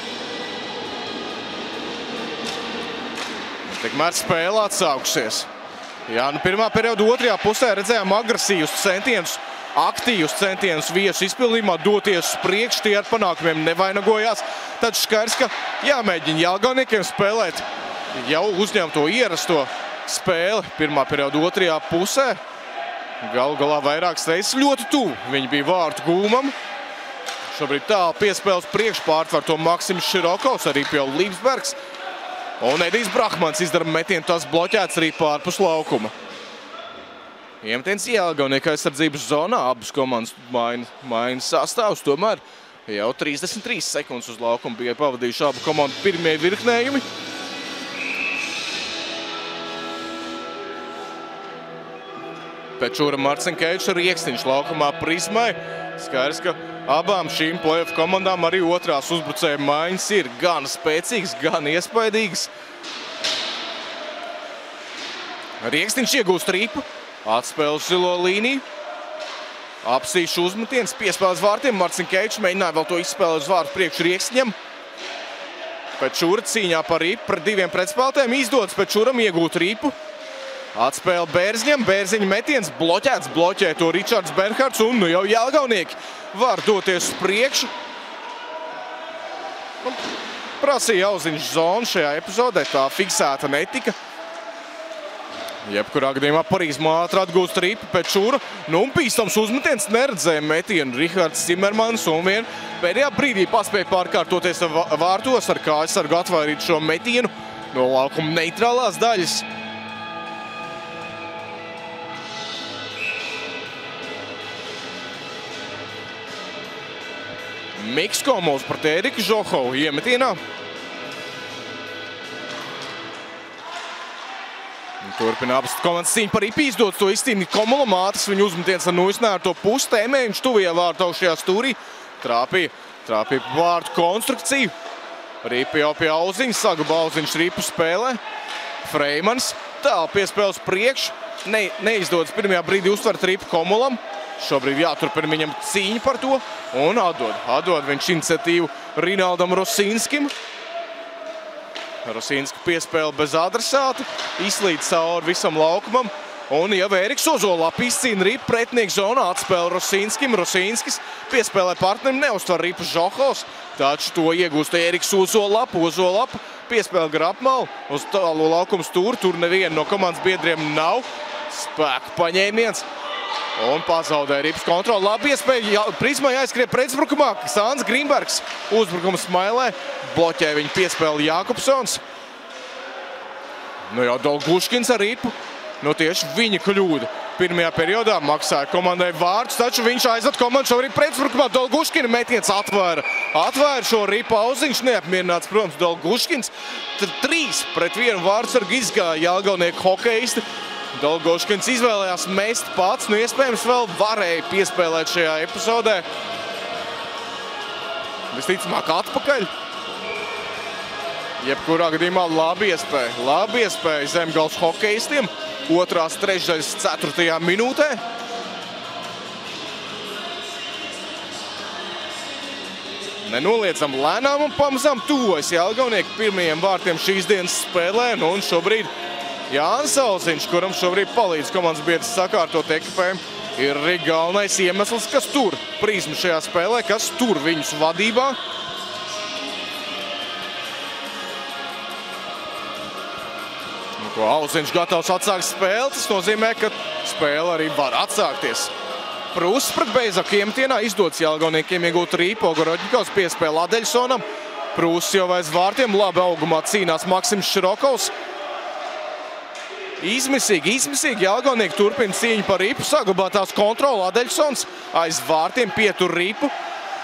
Tikmēr spēle atsākusies. Jā, nu pirmā perioda otrajā pusē redzējām agresīvus centienus, aktīvus centienus viesu izpildījumā doties uz priekšu, tie ar panākumiem nevainagojās. Taču skaidrs, ka jāmēģina Jelgavniekiem spēlēt jau uzņemto ierasto spēli pirmā perioda otrajā pusē. Galu galā vairākas reizes ļoti tuvu. Viņi bija vārtu gūmam. Šobrīd tālu piespēles priekš pārtver to Maksims Širokovs, arī pie Līpsbergs. Un Edijs Brahmans izdara metienu, tas bloķēts arī pārpus laukuma. Iemetiens Jelgavnieku aizsardzības zonā, abas komandas maina, maina sastāvus, tomēr jau trīsdesmit trīs sekundes uz laukuma bija pavadījuši abu komandu pirmie virknējumi. Pečūra Marcinkeviča Rieksniņš laukumā Prizmai. Skaidrs, ka abām šīm play-off komandām arī otrās uzbrucēja maiņas ir gan spēcīgas, gan iespaidīgas. Rieksniņš iegūst ripu, atspēl uz zilo līniju. Apsīšu uzmetiens, piespēles vārtiem. Marcinkevičs mēģināja vēl to izspēlēt uz vārtu priekšu Rieksniņam. Pečūra cīņā par ripu pret diviem pretspēlētājiem. Izdodas Pečūram iegūt ripu. Atspēle Bērziņam, Bērziņa metiens bloķēts, bloķē to Ričards Bernhards un nu jau Jelgavnieki var doties uz priekšu. Prasīja auziņš zonu šajā epizodē, tā fiksēta netika. Jebkurā gadījumā Prizma ātri atgūst ripu Pečūra. Nu un bīstams uzmetiens neredzēja metienu Rihards Cimermans un vien pēdējā brīdī paspēja pārkārtoties vārtos ar kājasargu atvairīt šo metienu no laukuma neitrālās daļas. Miks Komovs pret Ēriku Žohovu iemetienā. Turpina abas komandas cīņa par ripu, izdodas to izcīnīt Komolam, ātrs viņa uzmetiens ar noizināju to pusi tēmē, viņš tuvijā vārtu augšajā stūrī, trāpīja, trāpīja vārtu konstrukciju. Ripa jau pie auziņas, saglabā auziņš ripu spēlē. Freimans tālu piespēles priekš, ne, neizdodas pirmajā brīdī uztvert ripu Komolam. Šobrīd jāturpina viņam cīņa par to un atdod. Atdod viņš iniciatīvu Rinaldam Rosīnskim. Rosīnska piespēle bez adresāta, izslīd cauri visam laukumam. Un jau Ēriks Ozolap izcīna ripu pretnieku zonā, atspēle Rosīnskim. Rosīnskis piespēlē partnerim neuztver ripu Žohovs, taču to iegūst Ēriks Ozolap. Ozolap piespēle gar apmalu uz tālo laukumu stūri, tur neviena no komandas biedriem nav. Spēku paņēmiens. Un pazaudēja ripas kontroli. Labi iespēja Prizmai aizskrien pretuzbrukumā. Sāns Grīnbergs uzbrukuma smailē. Bloķē viņa piespēli Jākubsons. Nu jau Dolguškins ar ripu. Nu tieši viņa kļūda. Pirmajā periodā maksāja komandai vārdus, taču viņš aizved komandu šobrīd pretuzbrukumā. Dolguškina metiens atvēra. Atvēra šo ripu auziņš. Neapmierināts, protams, Dolguškins. Tad trīs pret vienu vārdsargu izgāja Jelgavnieku hokeisti. Dolguškins izvēlējās mest pats, nu iespējams vēl varēja piespēlēt šajā epizodē. Visticamāk atpakaļ. Jebkurā gadījumā labi iespēja, labi iespēja Zemgales hokeistiem. Otrās trešdaļas ceturtajā minūtē. Nenoliedzam lēnām un pamazām tuvojas Jelgavnieki pirmajiem vārtiem šīs dienas spēlē. Nu un šobrīd Jānis Auziņš, kuram šobrīd palīdz komandas biedrs sakārtot ekipējumu, ir arī galvenais iemesls, kas tur Prizmu šajā spēlē, kas tur viņus vadībā. Nu, ko Auziņš gatavs atsākt spēli, tas nozīmē, ka spēle arī var atsākties. Prūss pret Beizaku iemetienā izdodas Jelgavniekiem iegūt ripu, Ogorodņikovs piespēle Adeļsonam. Prūss jau aiz vārtiem, labi augumā cīnās Maksims Širokovs. Izmisīgi, izmisīgi Jelgavnieki turpina cīņu par ripu, saglabā tās kontroli. Adeļsons aiz vārtiem pietur ripu.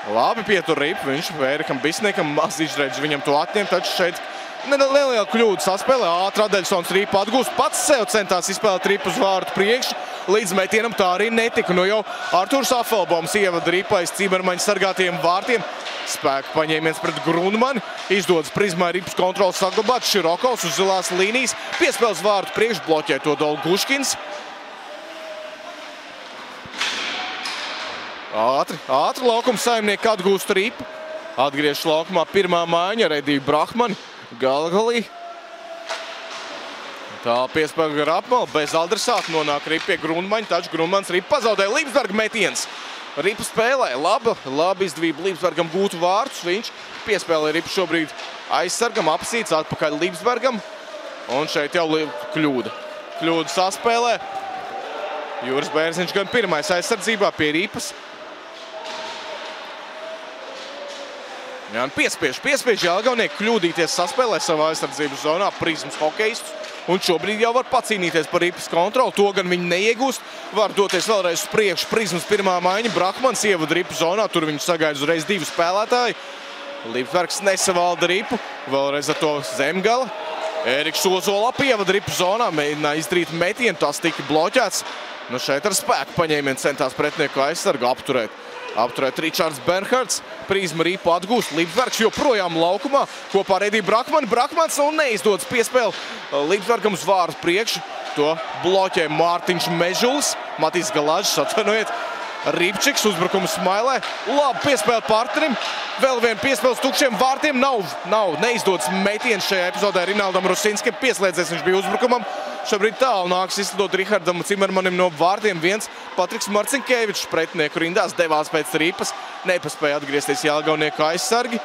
Labi pietur ripu, viņš Ērikam Bisniekam maz izredz viņam to atņem, taču šeit neliela kļūda saspēlē. Ātri Adeļsons ripu atgūst, pats sev centās izspēlēt ripu uz vārtu priekšu, līdz metienam tā arī netika. Nu jau Artūrs Afelboms ievada ripu aiz Cimermaņa sargātajiem vārtiem. Spēka paņēmiens pret Grundmani, izdodas Prizmai ripas kontroli saglabāt, Širokovs uz zilās līnijas, piespēles vārtu priekšu, bloķē to Dolguškins. Ātri, ātri laukuma saimnieki atgūst ripu. Atgriež laukumā pirmā maiņa ar Ediju Brahmani, Galgalī. Tā piespēle gar apmalu, bez adresāta nonāk ripa pie Grundmaņa, taču Grundmans ripu pazaudēja. Līpsberga metiens. Ripa spēlē, laba, laba izdevība Līpsbergam gūtu vārtus. Viņš piespēlē ripu šobrīd aizsargam, apsīts atpakaļ Līpsbergam. Un šeit jau kļūda. Kļūda saspēlē. Juris Bērziņš gan pirmais aizsardzībā pie ripas. Jā, un piespiež, piespiež Jelgavnieki kļūdīties saspēlē savā aizsardzības zonā Prizmas hokejistus. Un šobrīd jau var pacīnīties par ripas kontroli, to gan viņi neiegūst. Var doties vēlreiz uz priekšu Prizmas pirmā maiņa, Brahmans ievada ripu zonā, tur viņi sagaida uzreiz divi spēlētāji. Līpsbergs nesavalda ripu, vēlreiz ar to Zemgala. Ēriks Ozola ievada ripu zonā, mēģināja izdarīt metienu, tas tika bloķēts. Nu šeit ar spēku paņēmienu centās pretinieku aizsargu apturēt. Apturēt Ričards Bernhards, Prizma ripu atgūst, Līpsbergs joprojām laukumā, kopā ar Ediju Brahmani. Brahmans un neizdodas piespēli Līpsbergam uz vārtu priekšu. To bloķē Mārtiņš Mežulis, Matīs Galāžs, atvainojiet. Ripčiks uzbrukumu smailē, labi piespēle partnerim, vēl vien piespēle uz tukšiem vārtiem, nav, nav neizdodas metiens šajā epizodē Rinaldam Rusinskim, pieslēdzies viņš bija uzbrukumam. Šobrīd tālu nāks izslidot Rihardam Cimermanim no vārtiem viens. Patriks Marcinkevičs pretinieku rindās devās pēc ripas, nepaspēja atgriezties Jelgavnieku aizsargi.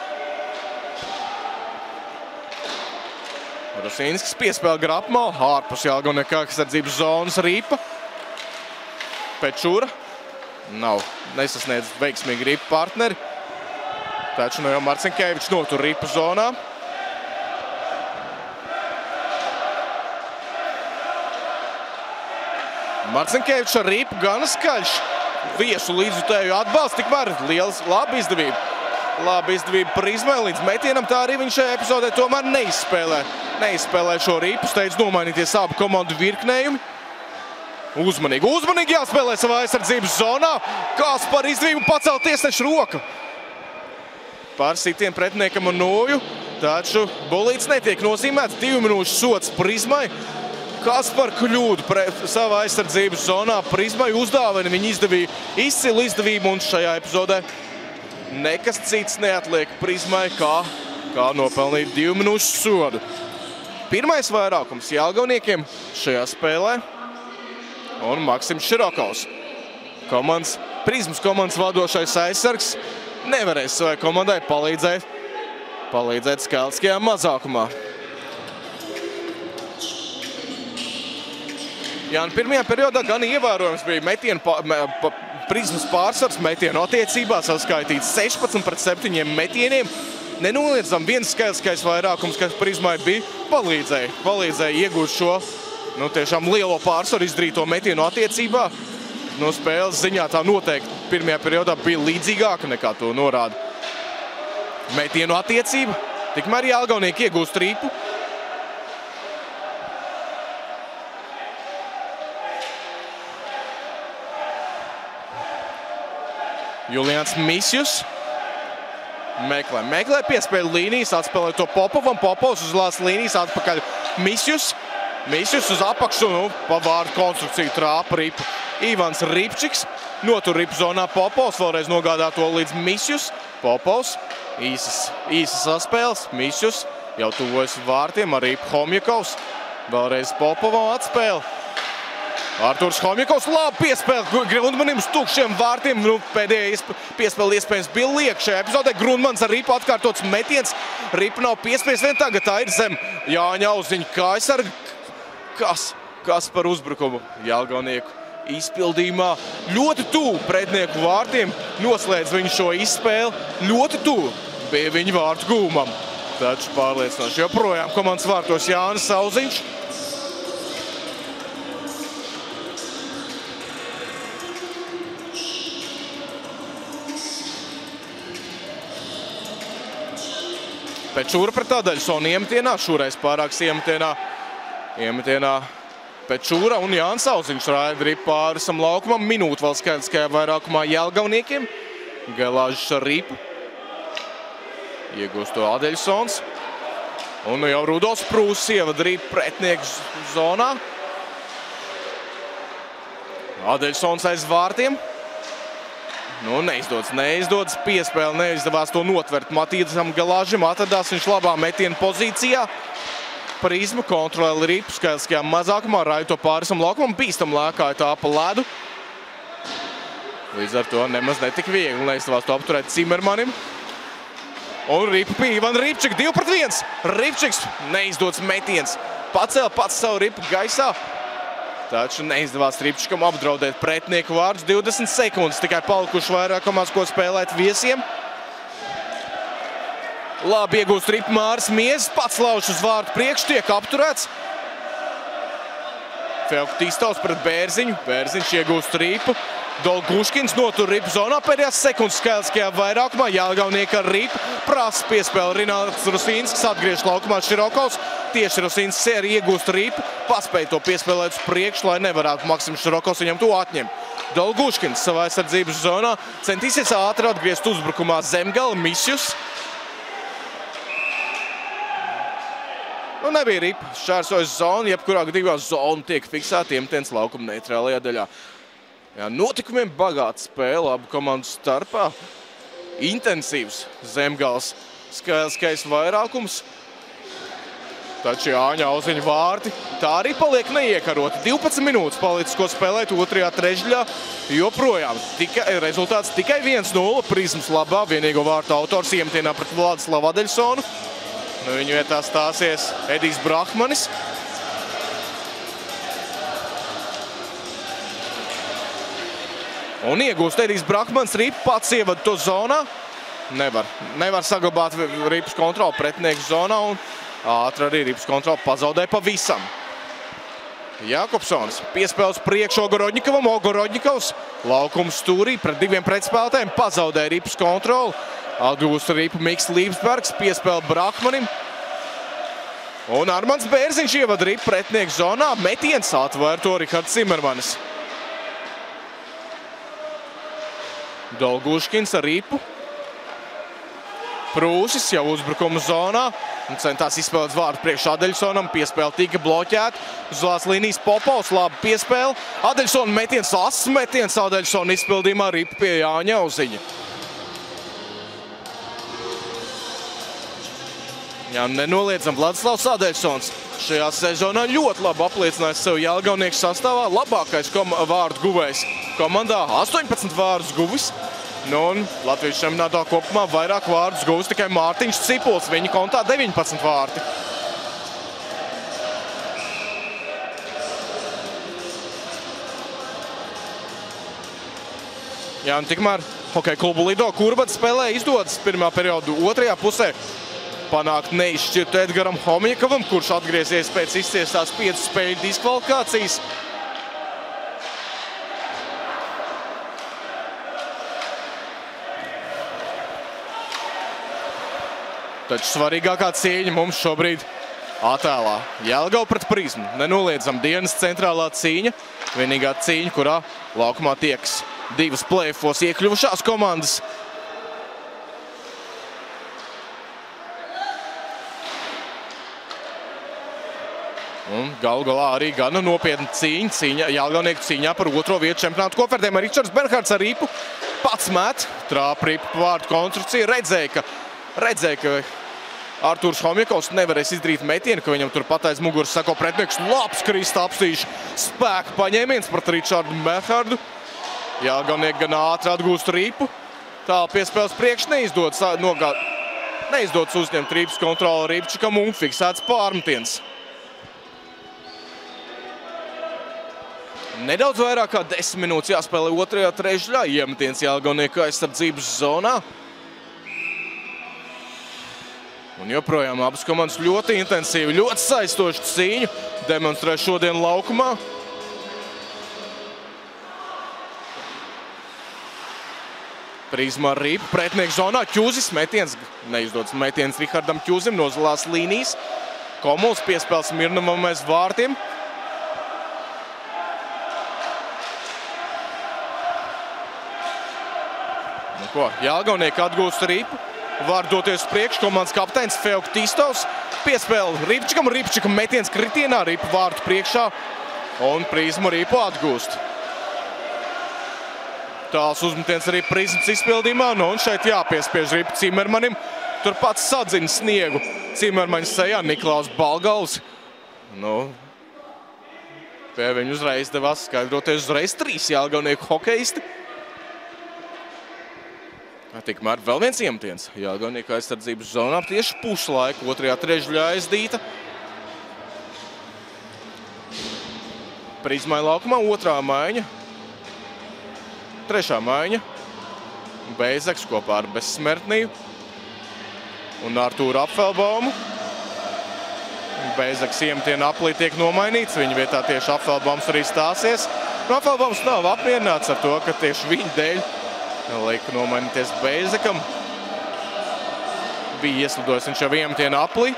Rusinskis piespēle gar apmalu, ārpus Jelgavnieku aizsardzības zonas ripa. Pečura. Nav nesasniedz veiksmīgi ripu partneri. Taču nu jau Marcinkevičs notur ripu zonā. Marcinkevičs ar ripu gana skaļš. Viesu līdzjutēju atbalsts, tikmēr liels labi izdevība. Labi izdevība Prizmai līdz metienam, tā arī viņš šajā epizodē tomēr neizspēlē. Neizspēlē šo ripu, steidz nomainīties abu komandu virknējumi. Uzmanīgi, uzmanīgi jāspēlē savā aizsardzības zonā. Kāds par izdevību pacelt tiesneša roka. Par sitiem pretiniekam un nūju, taču bolīts netiek nozīmēts. Divu minūšu sots Prizmai. Kāds par kļūdu savā aizsardzības zonā Prizmai uzdāvina. Viņi izdevīja izcilu izdevību un šajā epizodē nekas cits neatliek Prizmai, kā, kā nopelnīt divu minūšu sodu. Pirmais vairākums Jelgavniekiem šajā spēlē. Un Maksims Širokovs. Komandas, Prizmas komandas vadošais aizsargs nevarēs savai komandai palīdzēt, palīdzēt skaitliskajā mazākumā. Jā, un pirmajā periodā gan ievērojams bija metienu pa, pa, Prizmas pārsvars metienu attiecībā, saskaitīts sešpadsmit pret septiņiem metieniem. Nenoliedzam viens skaitliskais vairākums, kas Prizmai bija, palīdzēja, palīdzēja iegūt šo Nu, tiešām lielo pārsvaru izdarīto metienu attiecībā. No spēles ziņā tā noteikti pirmajā periodā bija līdzīgāka nekā to norāda metienu attiecība. Tikmēr Jelgavnieki iegūst ripu. Julians Misjus meklē, meklē piespēļu līnijas, atspēlē to Popovam, Popovs uz lās līnijas, atpakaļ Misjus. Misjus uz apakšu, nu, pa vārdu konstrukciju trāpa ripu. Ivans Ripčiks notur ripu zonā Popovs, vēlreiz nogādā to līdz Misjus. Popovs, īsas, īsas saspēles, Misjus jau tuvojas vārtiem ar ripu Homjakovs. Vēlreiz Popovam atspēle. Artūrs Homjakovs labi piespēle Grundmanim uz tukšiem vārtiem. Nu, pēdējā piespēle iespējams bija liek šajā epizodē. Grundmans ar ripu atkārtots metiens. Ripa nav piespējas vien tagad, tā ir zem Jāņa Auziņa kājsarga. Kas, kas par uzbrukumu Jelgavnieku izpildījumā. Ļoti tuvu pretinieku vārtiem noslēdz viņu šo izspēli. Ļoti tuvu bija viņa vārtu gūmam. Taču pārliecinoši joprojām komandas vārtos Jānis Auziņš. Pečūra pret Adaļsonu iemetienā, šoreiz pārāks iemetienā. Iemetienā Pečūra un Jānis Auziņš raida ripu pāri visam laukumam. Minūte vēl skaidriskajā vairākumā Jelgavniekiem. Gelāžs ar ripu. Iegūst to Adaļsons. Un jau Rudolfs Prūss ievada ripu pretnieku zonā. Adaļsons aiz vārtiem. Nu, neizdodas, neizdodas. Piespēle neizdevās to notvert Matīsam Gelāžim. Atradās viņš labā metiena pozīcijā. Prizma kontrolē ripu skaidriskajā mazākumā, raida to pāri visam laukumam. Bīstam lēkāja tā pa ledu. Līdz ar to nemaz netik viegli neizdevās to apturēt Cimermanim. Un ripu pie Ivana Ripčika, divi pret viens. Ripčiks neizdodas metiens. Pacēla pats savu ripu gaisā. Taču neizdevās Ripčikam apdraudēt pretinieku vārdus. divdesmit sekundes tikai palikuši vairākumās, ko spēlēt viesiem. Labi iegūst ripu Māris Miezis, pats lauž uz vārtu priekšu, tiek apturēts. Feokt iztaus pret Bērziņu, Bērziņš iegūst ripu. Dolguškins notur ripu zonā pēdējās sekundes skaidriskajā vairākumā. Jelgavnieki ar ripu, prasa piespēle Rināts Rusīnskis, atgriež laukumā Širokovs. Tieši Rusīnskis arī iegūst ripu, paspēja to piespēlēt uz priekšu, lai nevarētu Maksims Širokovs viņam to atņemt. Dolguškins savā aizsardzības zonā centīsies ātri atgriezt uzbrukumā Zemgala, Misjus. Nu, nebija ripa, šķērsojas zonu, jebkurā gadījumā zonu tiek fiksēta iemetiens laukuma neitrālajā daļā. Jā, notikumiem bagāta spēle abu komandu starpā. Intensīvs Zemgals, skaidriskais vairākums. Taču Jāņa Auziņa vārti tā arī paliek neiekaroti. divpadsmit minūtes palicis, ko spēlēt otrajā trešdaļā. Joprojām tikai, rezultāts tikai viens nulle. Prizmas labā, vienīgo vārtu autors iemetienā pret Vladislavu Adaļsonu. Nu, viņu vietā stāsies Edijs Brahmanis. Un iegūst Edijs Brahmans ripu, pats ievada to zonā. Nevar, nevar saglabāt ripas kontroli pretinieku zonā un ātri arī ripas kontroli pazaudē pavisam. Jakobsons piespēles priekš Ogorodņikovam, Ogorodņikovs laukums stūrī pret diviem pretspēlētājiem, pazaudē ripas kontroli. Atgūst ripu Miks Līpsbergs, piespēle Brahmanim. Un Armands Bērziņš ievada ripu pretinieku zonā, metiens atvēr to Rihards Cimermanis. Dolguškins ar ripu. Prūsis jau uzbrukuma zonā un centās izspēlēt vārdu priekš Adaļsonam. Piespēle tika bloķēta. Uz zilās līnijas Popovs, labi piespēle. Adaļsona metiens, ass metiens Adaļsona izpildījumā ripu pie Jāņa Auziņa. Jā, nenoliedzam Vladislavs Adaļsons. Šajā sezonā ļoti labi apliecinājis sev Jelgavnieku sastāvā. Labākais vārdu guvējs komandā, astoņpadsmit vārdus guvis. Nu, un Latvijas čempionātā kopumā vairāk vārdus guvis tikai Mārtiņš Cipuls. Viņa kontā deviņpadsmit vārti. Jā, un tikmēr Hokeja klubu Lido Kurbada spēlē izdodas pirmā perioda otrajā pusē panākt neizšķirtu Edgaram Homjakovam, kurš atgriezies pēc izciestās piecu spēļu diskvalifikācijas. Taču svarīgākā cīņa mums šobrīd attēlā. Jelgava pret Prizmu. Nenoliedzam dienas centrālā cīņa. Vienīgā cīņa, kurā laukumā tiekas divas play-offos iekļuvušās komandas. Un galu galā arī gana nopietna cīņa, cīņa Jelgavnieku cīņā par otro vietu čempionātu kopvērtējumā. Ričards Bernhards ar ripu pats met, trāp ripu vārtu konstrukciju. Redzēja, ka, redzēja, ka Artūrs Homjakovs nevarēs izdarīt metienu, ka viņam tur pat aiz muguras sako pretnieks. Labs Krista apstīšu spēku paņēmiens pret Ričardu Bernhardu. Jelgavnieki gan ātri atgūst ripu. Tālu piespēles priekš neizdodas, nogā... neizdodas uzņemt ripas kontroli Ripčikam un fiksēts pārmetiens. Nedaudz vairāk kā desmit minūtes jāspēlē otrajā trešdaļā. Iemetiens Jelgavnieku aizsardzības zonā. Un joprojām abas komandas ļoti intensīvi, ļoti saistošu cīņu demonstrē šodien laukumā. Prizma ar ripu, pretnieku zonā, Ķūzis, metiens, neizdodas metiens Rihardam Ķūzim no zilās līnijas. Komuls piespēles Mirnovam aiz vārtiem. Nu ko, Jelgavnieki atgūst ripu, var doties uz priekšu, komandas kapteinis Feoktistovs. Piespēle Ripčikam, Ripčikam metiens kritienā, ripu vārtu priekšā un Prizma ripu atgūst. Tāls uzmetiens arī Prizmas izpildījumā, nu un šeit jāpiespiež ripu Cimermanim. Tur pats sadzina sniegu Cimermaņa sejā, Niklaus Balgalvs. Nu, pie viņu uzreiz devās skaidroties uzreiz trīs Jelgavnieku hokeisti. Tikmēr vēl viens iemetiens. Jelgavnieku aizsardzības zonā tieši puslaiku, otrajā trešdaļā aizdīta. Prizmai laukumā otrā maiņa. Trešā maiņa. Beizeks kopā ar Bezsmertniju un Artūru Apfelbaumu. Beizeks iemetiena aplī tiek nomainīts, viņa vietā tieši Apfelbaums arī stāsies. Nu, Apfelbaums nav apmierināts ar to, ka tieši viņa dēļ lika nomainīties Beizekam. Bija ieslidojis viņš jau iemetiena aplī.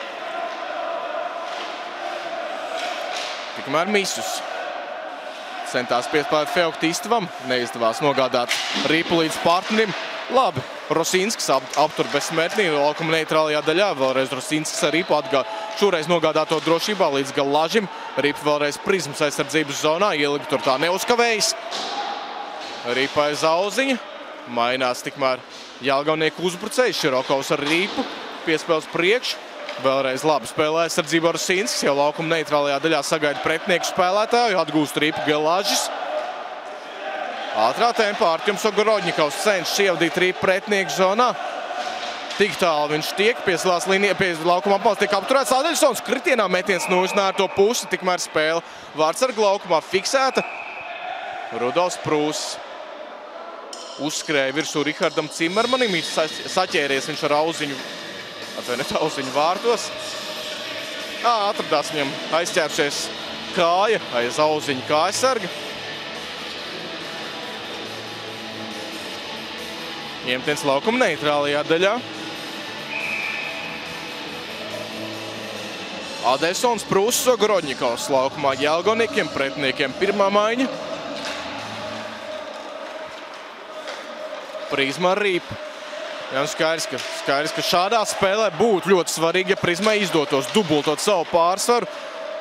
Tikmēr Misjus centās piespēlēt Feoktistovam, neizdevās nogādāt ripu līdz partnerim. Labi, Rosīnskis aptur Bezsmertniju laukuma neitrālajā daļā. Vēlreiz Rosīnskis ar ripu atgāja šoreiz nogādāto drošībā līdz Galāžim. Ripu vēlreiz Prizmas aizsardzības zonā, ielika tur tā neuzkavējas. Ripa aiz auziņa. Mainās tikmēr Jelgavnieku uzbrucējs, Širokovs ar ripu, piespēles priekš. Vēlreiz labi spēlē aizsardzībā Rosīnskis, jau laukuma neitrālajā daļā sagaida pretinieku spēlētāju, atgūst ripu Galāžis. Ātrā tempā Artjums Ogorodņikovs cenšas ievadīt ripu pretinieku zonā. Tik tālu viņš tiek, pie zilās līnijas, pie laukuma apmals tiek apturēts Adeļsons, kritienā metiens no uznārto pusi, tikmēr spēle Vārtsarga laukumā fiksēta. Rudolfs Prūss uzskrēja virsū Rihardam Cimermanim, saķēries viņš ar auziņu, atvainojiet, auziņu vārtos. Ā, atradās viņam aizķēršies kāja aiz auziņu kājasarga. Iemetiens laukuma neitrālajā daļā. Adeļsons, Prūss, Ogorodņikovs laukumā Jelgavniekiem, pretiniekiem pirmā maiņa. Prizma ar ripu. Jā, skaidrs, ka, skaidrs, ka šādā spēlē būtu ļoti svarīgi, ja Prizmai izdotos dubultot savu pārsvaru.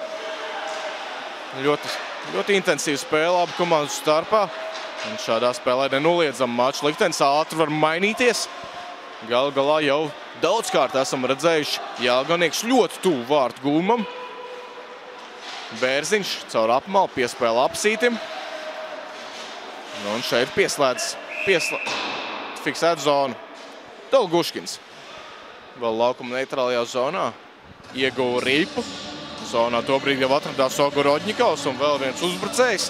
Ļoti, ļoti intensīva spēle abu komandu starpā. Un šādā spēlē nenoliedzam maču liktenis ātri var mainīties. Galu galā jau daudzkārt esam redzējuši Jelgavnieks ļoti tuvu vārtu gūmam. Bērziņš caur apmalu piespēle Apsītim. Nu, un šeit pieslēdz, pieslēdz. Fiksēt zonu. Dolguškins. Vēl laukuma neitrālajā zonā. Ieguva ripu. Zonā tobrīd jau atradās Ogorodņikovs un vēl viens uzbrucējs.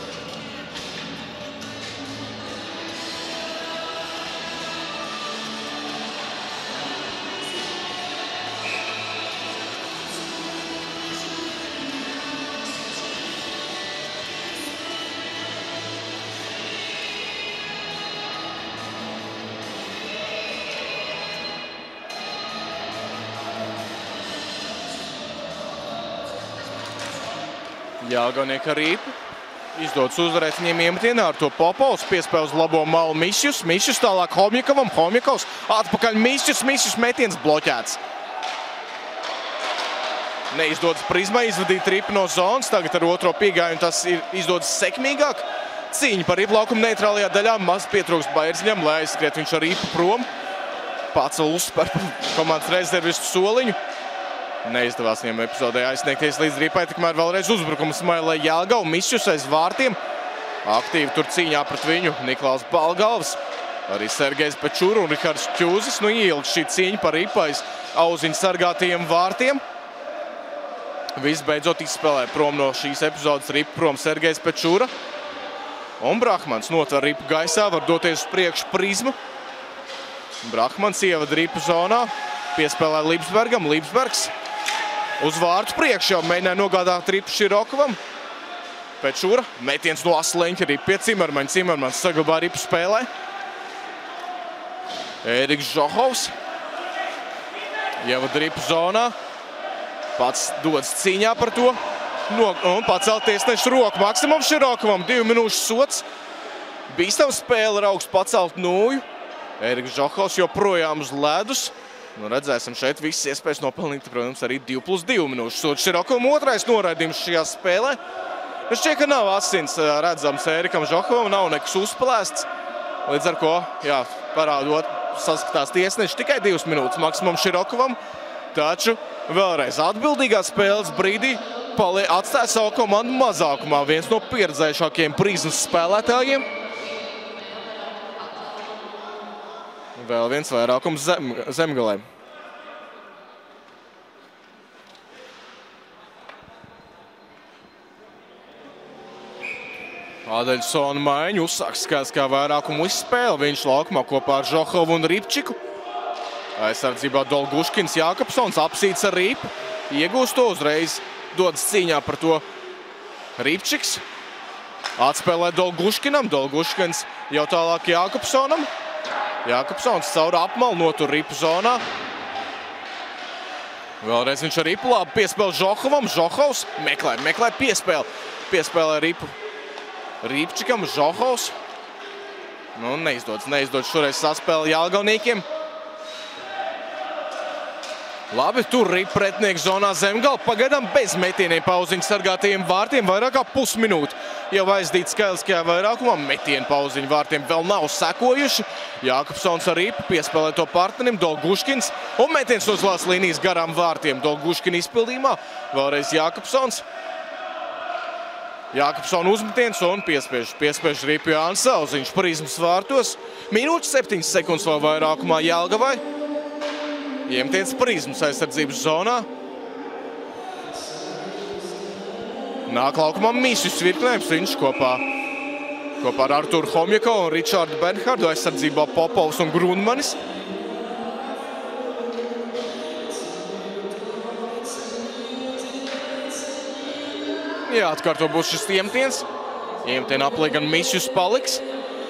Jelgavnieki ar ripu. Izdodas uzvarēt viņiem iemetienā ar to Popovs. Piespēl uz labo malu Misjus. Misjus tālāk Homjakovam. Homjakovs atpakaļ Misjus. Misjus metiens bloķēts. Neizdodas Prizmai izvadīt ripu no zonas. Tagad ar otro piegājumu tas ir izdodas sekmīgāk. Cīņa par ripu laukuma neitrālajā daļā. Maz pietrūkst Bairziņam, lai aizskriet viņš ar ripu prom. Pats uzspēr komandas rezervistu soliņu. Neizdevās viņam epizodē aizsniegties līdz ripai, tikmēr vēlreiz uzbrukums Smailai Jelgavu, Misjus aiz vārtiem. Aktīvi tur cīņā pret viņu Niklaus Balgalvs, arī Sergejs Pečura un Rihards Ķūzis. Nu, ielga šī cīņa par ripu aiz auziņu sargātajiem vārtiem. Visbeidzot izspēlē prom no šīs epizodes ripu prom Sergejs Pečura. Un Brahmans notver ripu gaisā, var doties uz priekšu Prizma. Brahmans ievada ripu zonā, piespēlē Lipsbergam, Lipsbergs. Uz vārtu priekš jau mēģināja nogādāt ripu Širokovam. Pečura, metiens no asleņķa ripu pie Cimermaņa. Cimermans saglabā ripu spēlē. Ēriks Žohovs. Ievada ripu zonā. Pats dodas cīņā par to. No, un pacelt tiesnešu roku. Maksimam Širokovam divu minūšu sots. Bīstam spēle ar augstu pacelt nūju. Ēriks Žohovs joprojām uz ledus. Nu, redzēsim šeit visas iespējas nopelnīt, protams, arī divu plus divu minūšu sots. Širokovam otrais noraidījums šajā spēlē. Nu, šķiet, ka nav asins redzams Ērikam Žohovam, nav nekas uzplēsts. Līdz ar ko, jā, parādot, saskatās tiesneši tikai divas minūtes maksimum Širokovam. Taču vēlreiz atbildīgā spēles brīdī atstāja savu komandu mazākumā. Viens no pieredzējušākajiem Prizmas spēlētājiem. Vēl viens vairākums zem, zemgalē. Adeļsona maiņu uzsāks skaidrs kā vairākumu izspēle. Viņš laukumā kopā ar Žohovu un Ripčiku. Aizsardzībā Dolguškins, Jākapsons apsīts ar Ripu. Iegūst to uzreiz, dodas cīņā par to Ripčiks. Atspēlē Dolguškinam, Dolguškins jau tālāk Jākapsonam. Jākapsons caur apmalu notur Ripu zonā. Vēlreiz viņš ar Ripu labi piespēl Žohovam. Žohovs meklē, meklē piespēli. Piespēlē Ripu Ripčikam, Žohovs. Nu, neizdodas, neizdodas šoreiz saspēle Jelgavniekiem. Labi, tur Ripa pretnieku zonā zemgala. Pagaidām bez metieniem pauziņu sargātajiem vārtiem. Vairāk kā pusminūte jau aizdīt skaidriskajā vairākumā. Metienu pauziņu vārtiem vēl nav sekojuši. Jākapsons ar Ripu piespēlē to partnerim. Dolguškins un metiens no zlās līnijas garām vārtiem. Dolguškina izpildījumā. Vēlreiz Jākapsons. Jākapsona uzmetiens un piespiež, piespiež Ripu Jānis Sauziņš Prizmas vārtos. Minūtes septiņas sekundes vēl vairākumā Jelgavai. Iemetiens Prizmas aizsardzības zonā. Nāk laukumā Misjus virknējums. Viņš kopā, kopā ar Arturu Homjakovu un Ričārdu Bernhardu aizsardzībā Popovs un Grunmanis. Jā, atkārto būs šis iemetiens. Iemetienu aplī gan Misjus paliks.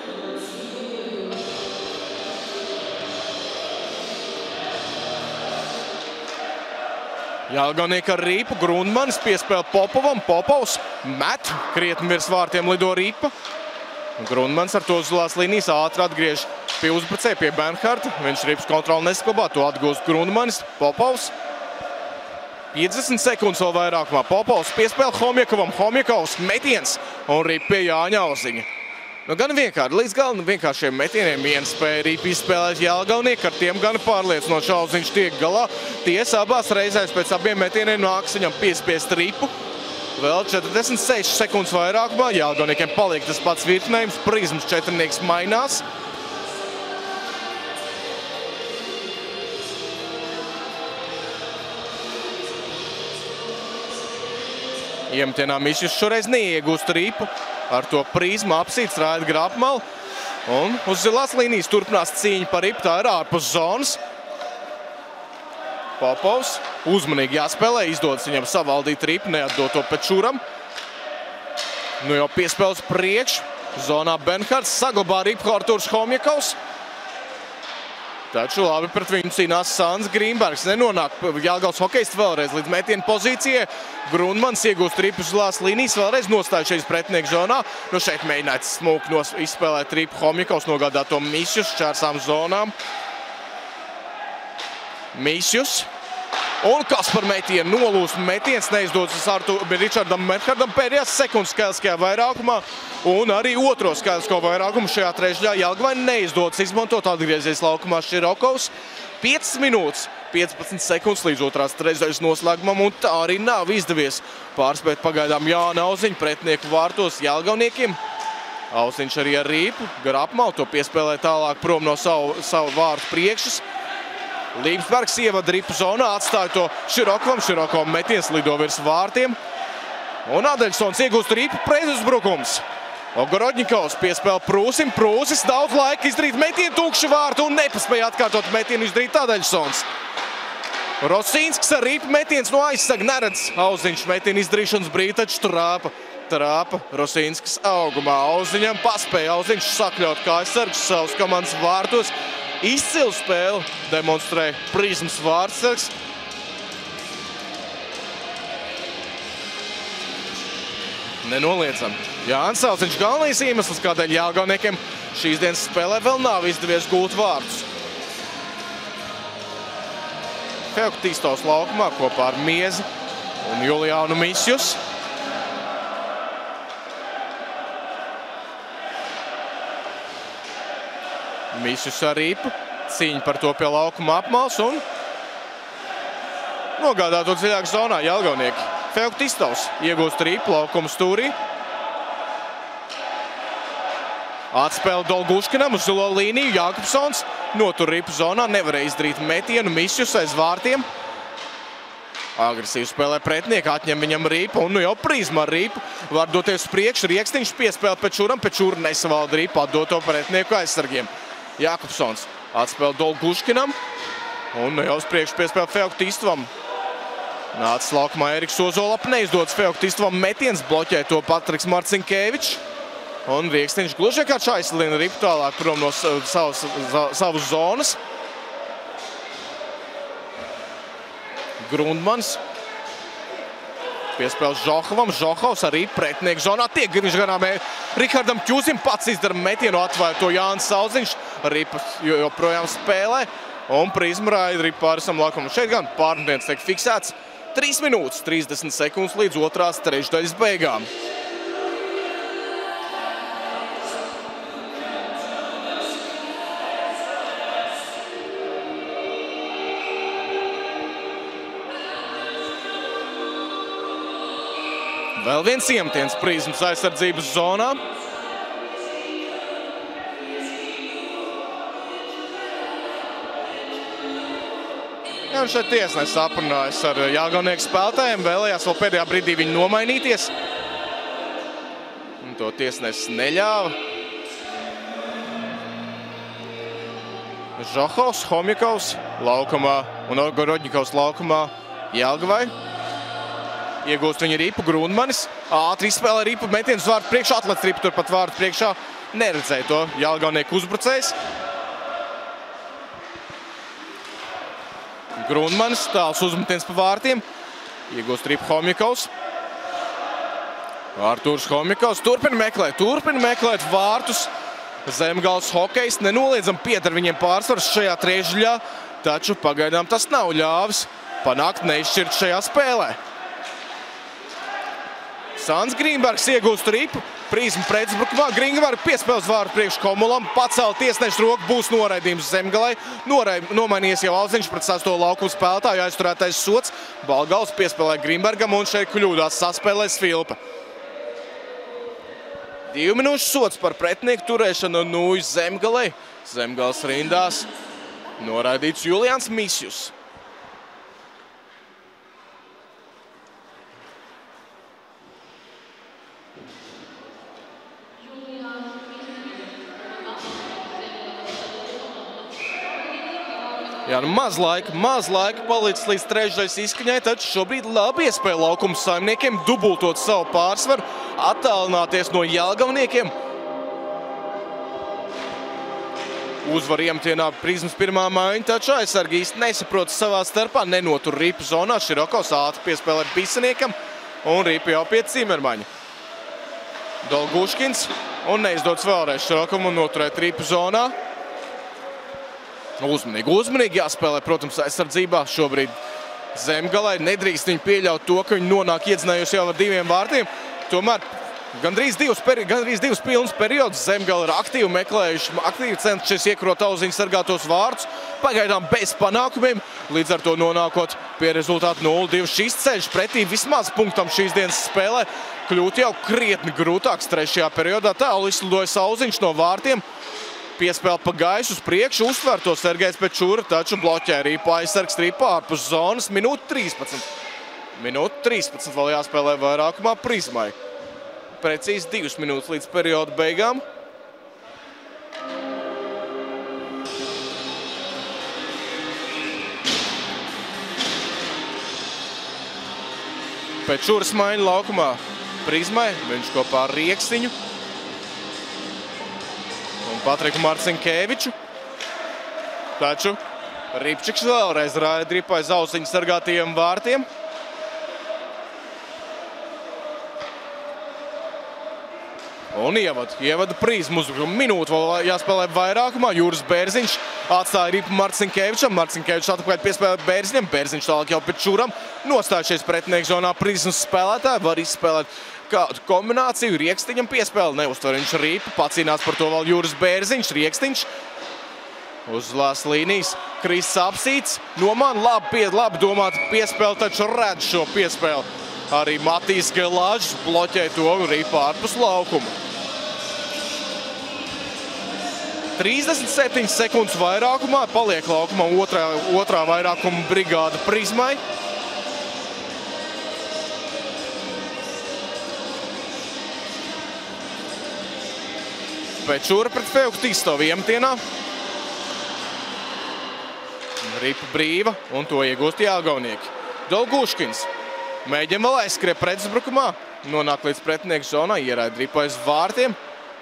Jelgavnieki ar Ripu, Grunmanis piespēl Popovam, Popovs met, krietni virs vārtiem lido Ripa. Grunmanis ar to zilās līnijas ātri atgriež pie uzbrucēja, pie Bernharda. Viņš Ripas kontroli nesaglabā, to atgūst Grunmanis, Popovs. piecdesmit sekundes vēl vairākumā. Popovs piespēl Homjakovam, Homjakovs metiens un Ripa pie Jāņa Auziņa. Nu, gan vienkārši, līdz galam vienkāršiem metieniem viens spēja Ripa izspēlēt Jelgavnieki, ar tiem gan pārliecinoši Auziņš tiek galā. Tiesa abās reizēs pēc abiem metieniem nāks viņam piespiest Ripu. Vēl četrdesmit sešas sekundes vairākumā. Jelgavniekiem paliek tas pats virknējums. Prizmas četrnieks mainās. Iemetienā Misjus šoreiz neiegūst Ripu. Ar to Prizmu apsīts Raida Grapmalu. Un uz zilās līnijas turpinās cīņa par Ripu. Tā ir ārpus zonas. Popovs uzmanīgi jāspēlē. Izdodas viņam savaldīt Ripu, neatdot to Pečuram. Nu jau piespēles priekš. Zonā Bernhards saglabā Ripu Arturs Homjakovs. Taču labi pret viņu cīnās Sāns Grīnbergs. Nenonāk Jelgavas hokejists vēlreiz līdz metienu pozīcijai. Grunmans iegūst Ripu zilās līnijas, vēlreiz nostājušies pretnieku zonā. Nu šeit mēģināts smūk izspēlēt Ripu Homjakovs, nogādāt to Misjus čērsām zonām. Misjus. Un kas par metienu? Nolūst metiens, neizdodas ar Ričardam Bernhardam pēdējās sekundes skaidriskajā vairākumā. Un arī otro skaidrisko vairākumu šajā trešdaļā Jelgavai neizdodas izmantot, atgriezies laukumā Širokovs. piecas minūtes, piecpadsmit sekundes līdz otrās trešdaļas noslēgumam, un tā arī nav izdevies pārspēt pagaidām Jāna Auziņu pretnieku vārtos Jelgavniekiem. Auziņš arī ar Ripu, gar apmalu, to piespēlē tālāk prom no savu, savu vārtu priekšas. Līpsbergs ievada Ripu zonā, atstāja to Širokovam, Širokovam metiens lido virs vārtiem. Un Adeļsons iegūst Ripu pretuzbrukums. Ogorodņikovs piespēl Prūsim, Prūsis daudz laika izdarīt metienu tūkši vārtu un nepaspēja atkārtot metienu izdarīt Adeļsons. Rosīnskis ar Ripu metiens no aizsarga neredz Auziņš metienu izdarīšanas brīdi, taču trāpa. Trāpa Rosīnskis augumā. Auziņam paspēja Auziņš sakļaut kā aizsargs savus komandas vārtos. Izcilu spēli demonstrē Prizmas vārdsargs. Nenoliedzam. Jānis Sauciņš galvenais iemesls, kādēļ Jelgavniekiem šīs dienas spēlē vēl nav izdevies gūt vārdus. Feoktistovs laukumā kopā ar Miezi un Juliānu Misjus. Misjus ar Rīpu. Cīņa par to pie laukuma apmals un nogādā to dziļāk zonā Jelgavnieki. Feoktistovs iegūst Rīpu laukuma stūrī. Atspēle Dolguškinam uz zilo līniju. Jākubsons notur Rīpu zonā. Nevarēja izdarīt metienu. Misjus aiz vārtiem. Agresīvi spēlē pretinieki. Atņem viņam Rīpu. Un nu jau Prizma ar Rīpu var doties priekš. Riekstiņš piespēle Pečuram. Pečura nesavalda Rīpu. Atdot to pretinieku aizsargiem. Jākubsons atspēle Dolguškinam. Un nu jau uz priekšu piespēle Feoktistovam. Nācis laukumā Eriks Ozolap. Neizdodas Feoktistovam metiens. Bloķē to Patriks Marcinkēvičs. Un Riekstiņš gluži kā aizslina Ripu tālāk prom no savas, savas zonas. Grundmans. Piespēles Žohovam. Žohovs arī pretinieku zonā. Tiek viņš garām Rihardam Kjūzim. Pats izdara metienu, atvēr to Jānis Sauciņš. Ripa joprojām spēlē. Un Prizma raida Ripu pāri sam laukumam. Šeit gan pārmetiens tiek fiksēts. trīs minūtes, trīsdesmit sekundes līdz otrās trešdaļas beigām. Vēl viens iemetiens Prizmas aizsardzības zonā. Jā, un šeit tiesnesis aprunājas ar Jelgavnieku spēlētājiem. Vēlējās vēl pēdējā brīdī viņu nomainīties. Un to tiesnesis neļāva. Žohovs, Homjakovs laukumā un Gorodņikovs laukumā Jelgavai. Iegūst viņa Ripu, Grundmanis. Ātri izspēlē Ripu, metiens uz vārtu priekšā, atlec Ripu turpat vārtu priekšā. Neredzēja to Jelgavnieku uzbrucējs. Grundmanis, tāls uzmetiens pa vārtiem. Iegūst Ripu Homjakovs. Artūrs Homjakovs turpina meklēt, turpina meklēt vārtus. Zemgales hokejs nenoliedzam pieder viņiem pārsvars šajā trešdaļā, taču pagaidām tas nav ļāvis panākt neizšķirt šajā spēlē. Sants Grīnbergs iegūst Ripu, Prizma pretuzbrukumā. Grīnbergs piespēles vārtu priekš Komulam, pacēla tiesneša roku, būs noraidījums Zemgalei. Nomainījies jau Alziņš pret sesto laukumu spēlētāju, aizturētais sots. Balgals piespēlē Grīnbergam un šeit kļūdās saspēlēs Filpa. Divu minūšu sots par pretinieku turēšanu Nūju Zemgalei. Zemgales rindās noraidīts Juliāns Misjus. Jā, nu maz laika, maz laika palicis līdz trešdaļas izskaņai, taču šobrīd labi iespēja laukuma saimniekiem dubultot savu pārsvaru, attālināties no Jelgavniekiem. Uzvar iemetienā Prizmas pirmā maiņa, taču aizsargi īsti nesaprot savā starpā, nenotur Ripu zonā. Širokovs ātri piespēlē Bisaniekam un Ripa jau pie Cimermaņa. Dolguškins un neizdodas vēlreiz Širokovam un noturēt Ripu zonā. Uzmanīgi, uzmanīgi jāspēlē, protams, aizsardzībā. Šobrīd Zemgalei nedrīkst viņu pieļaut to, ka viņi nonāk iedzinājus jau ar diviem vārtiem. Tomēr gandrīz divus, peri, gandrīz divus pilnus periodus Zemgale ir aktīvi meklējuši, aktīvi cenšies iekrot Auziņu sargātos vārtus. Pagaidām bez panākumiem, līdz ar to nonākot pie rezultātu nulle divi. Šis ceļš pretī vismaz punktam šīs dienas spēlē kļūt jau krietni grūtāks trešajā periodā. Tālu izslidojas Auziņš no vārtiem. Piespēle pa gaisu uz priekšu, uztver to Sergejs Pečura, taču bloķē Ripu aizsargs Ripu ārpus zonas. Minūte trīspadsmit. Minūte trīspadsmit vēl jāspēlē vairākumā Prizmai. Precīzi divas minūtes līdz perioda beigām. Pečuras maiņa laukumā Prizmai, viņš kopā ar Riekstiņu un Patriku Marcinkēviču. Taču Ripčiks vēlreiz raida ripu aiz ausiņu sargātajiem vārtiem. Un ievada, ievada Prizmu uzbrukumu. Minūte vēl jāspēlē vairākumā. Juris Bērziņš atstāja ripu Marcinkevičam. Marcinkevičs atpakaļ piespēlē Bērziņam. Bērziņš tālāk jau pēc Čuram. Nostājušies pretinieku zonā Prizmas spēlētāji. Var izspēlēt kādu kombināciju. Riekstiņam piespēle neuztver viņš ripu. Pacīnās par to vēl Juris Bērziņš. Riekstiņš uz lās līnijas. Krists Apsīts. Noman labi, pie, labi domāt piespēli, taču redz šo piespēli. Arī Matīs Gelāžs bloķē to ripu ārpus laukuma. trīsdesmit septiņas sekundes vairākumā, paliek laukumā otrā, otrā vairākuma brigāda Prizmai. Pečūra pret Feuktisto Viemtienā. Ripa brīva un to iegūst Jālgavnieki. Dolguškins mēģina vēl aizskriet pretuzbrukumā, nonāk līdz pretinieku zonā, ieraida ripu aiz vārtiem.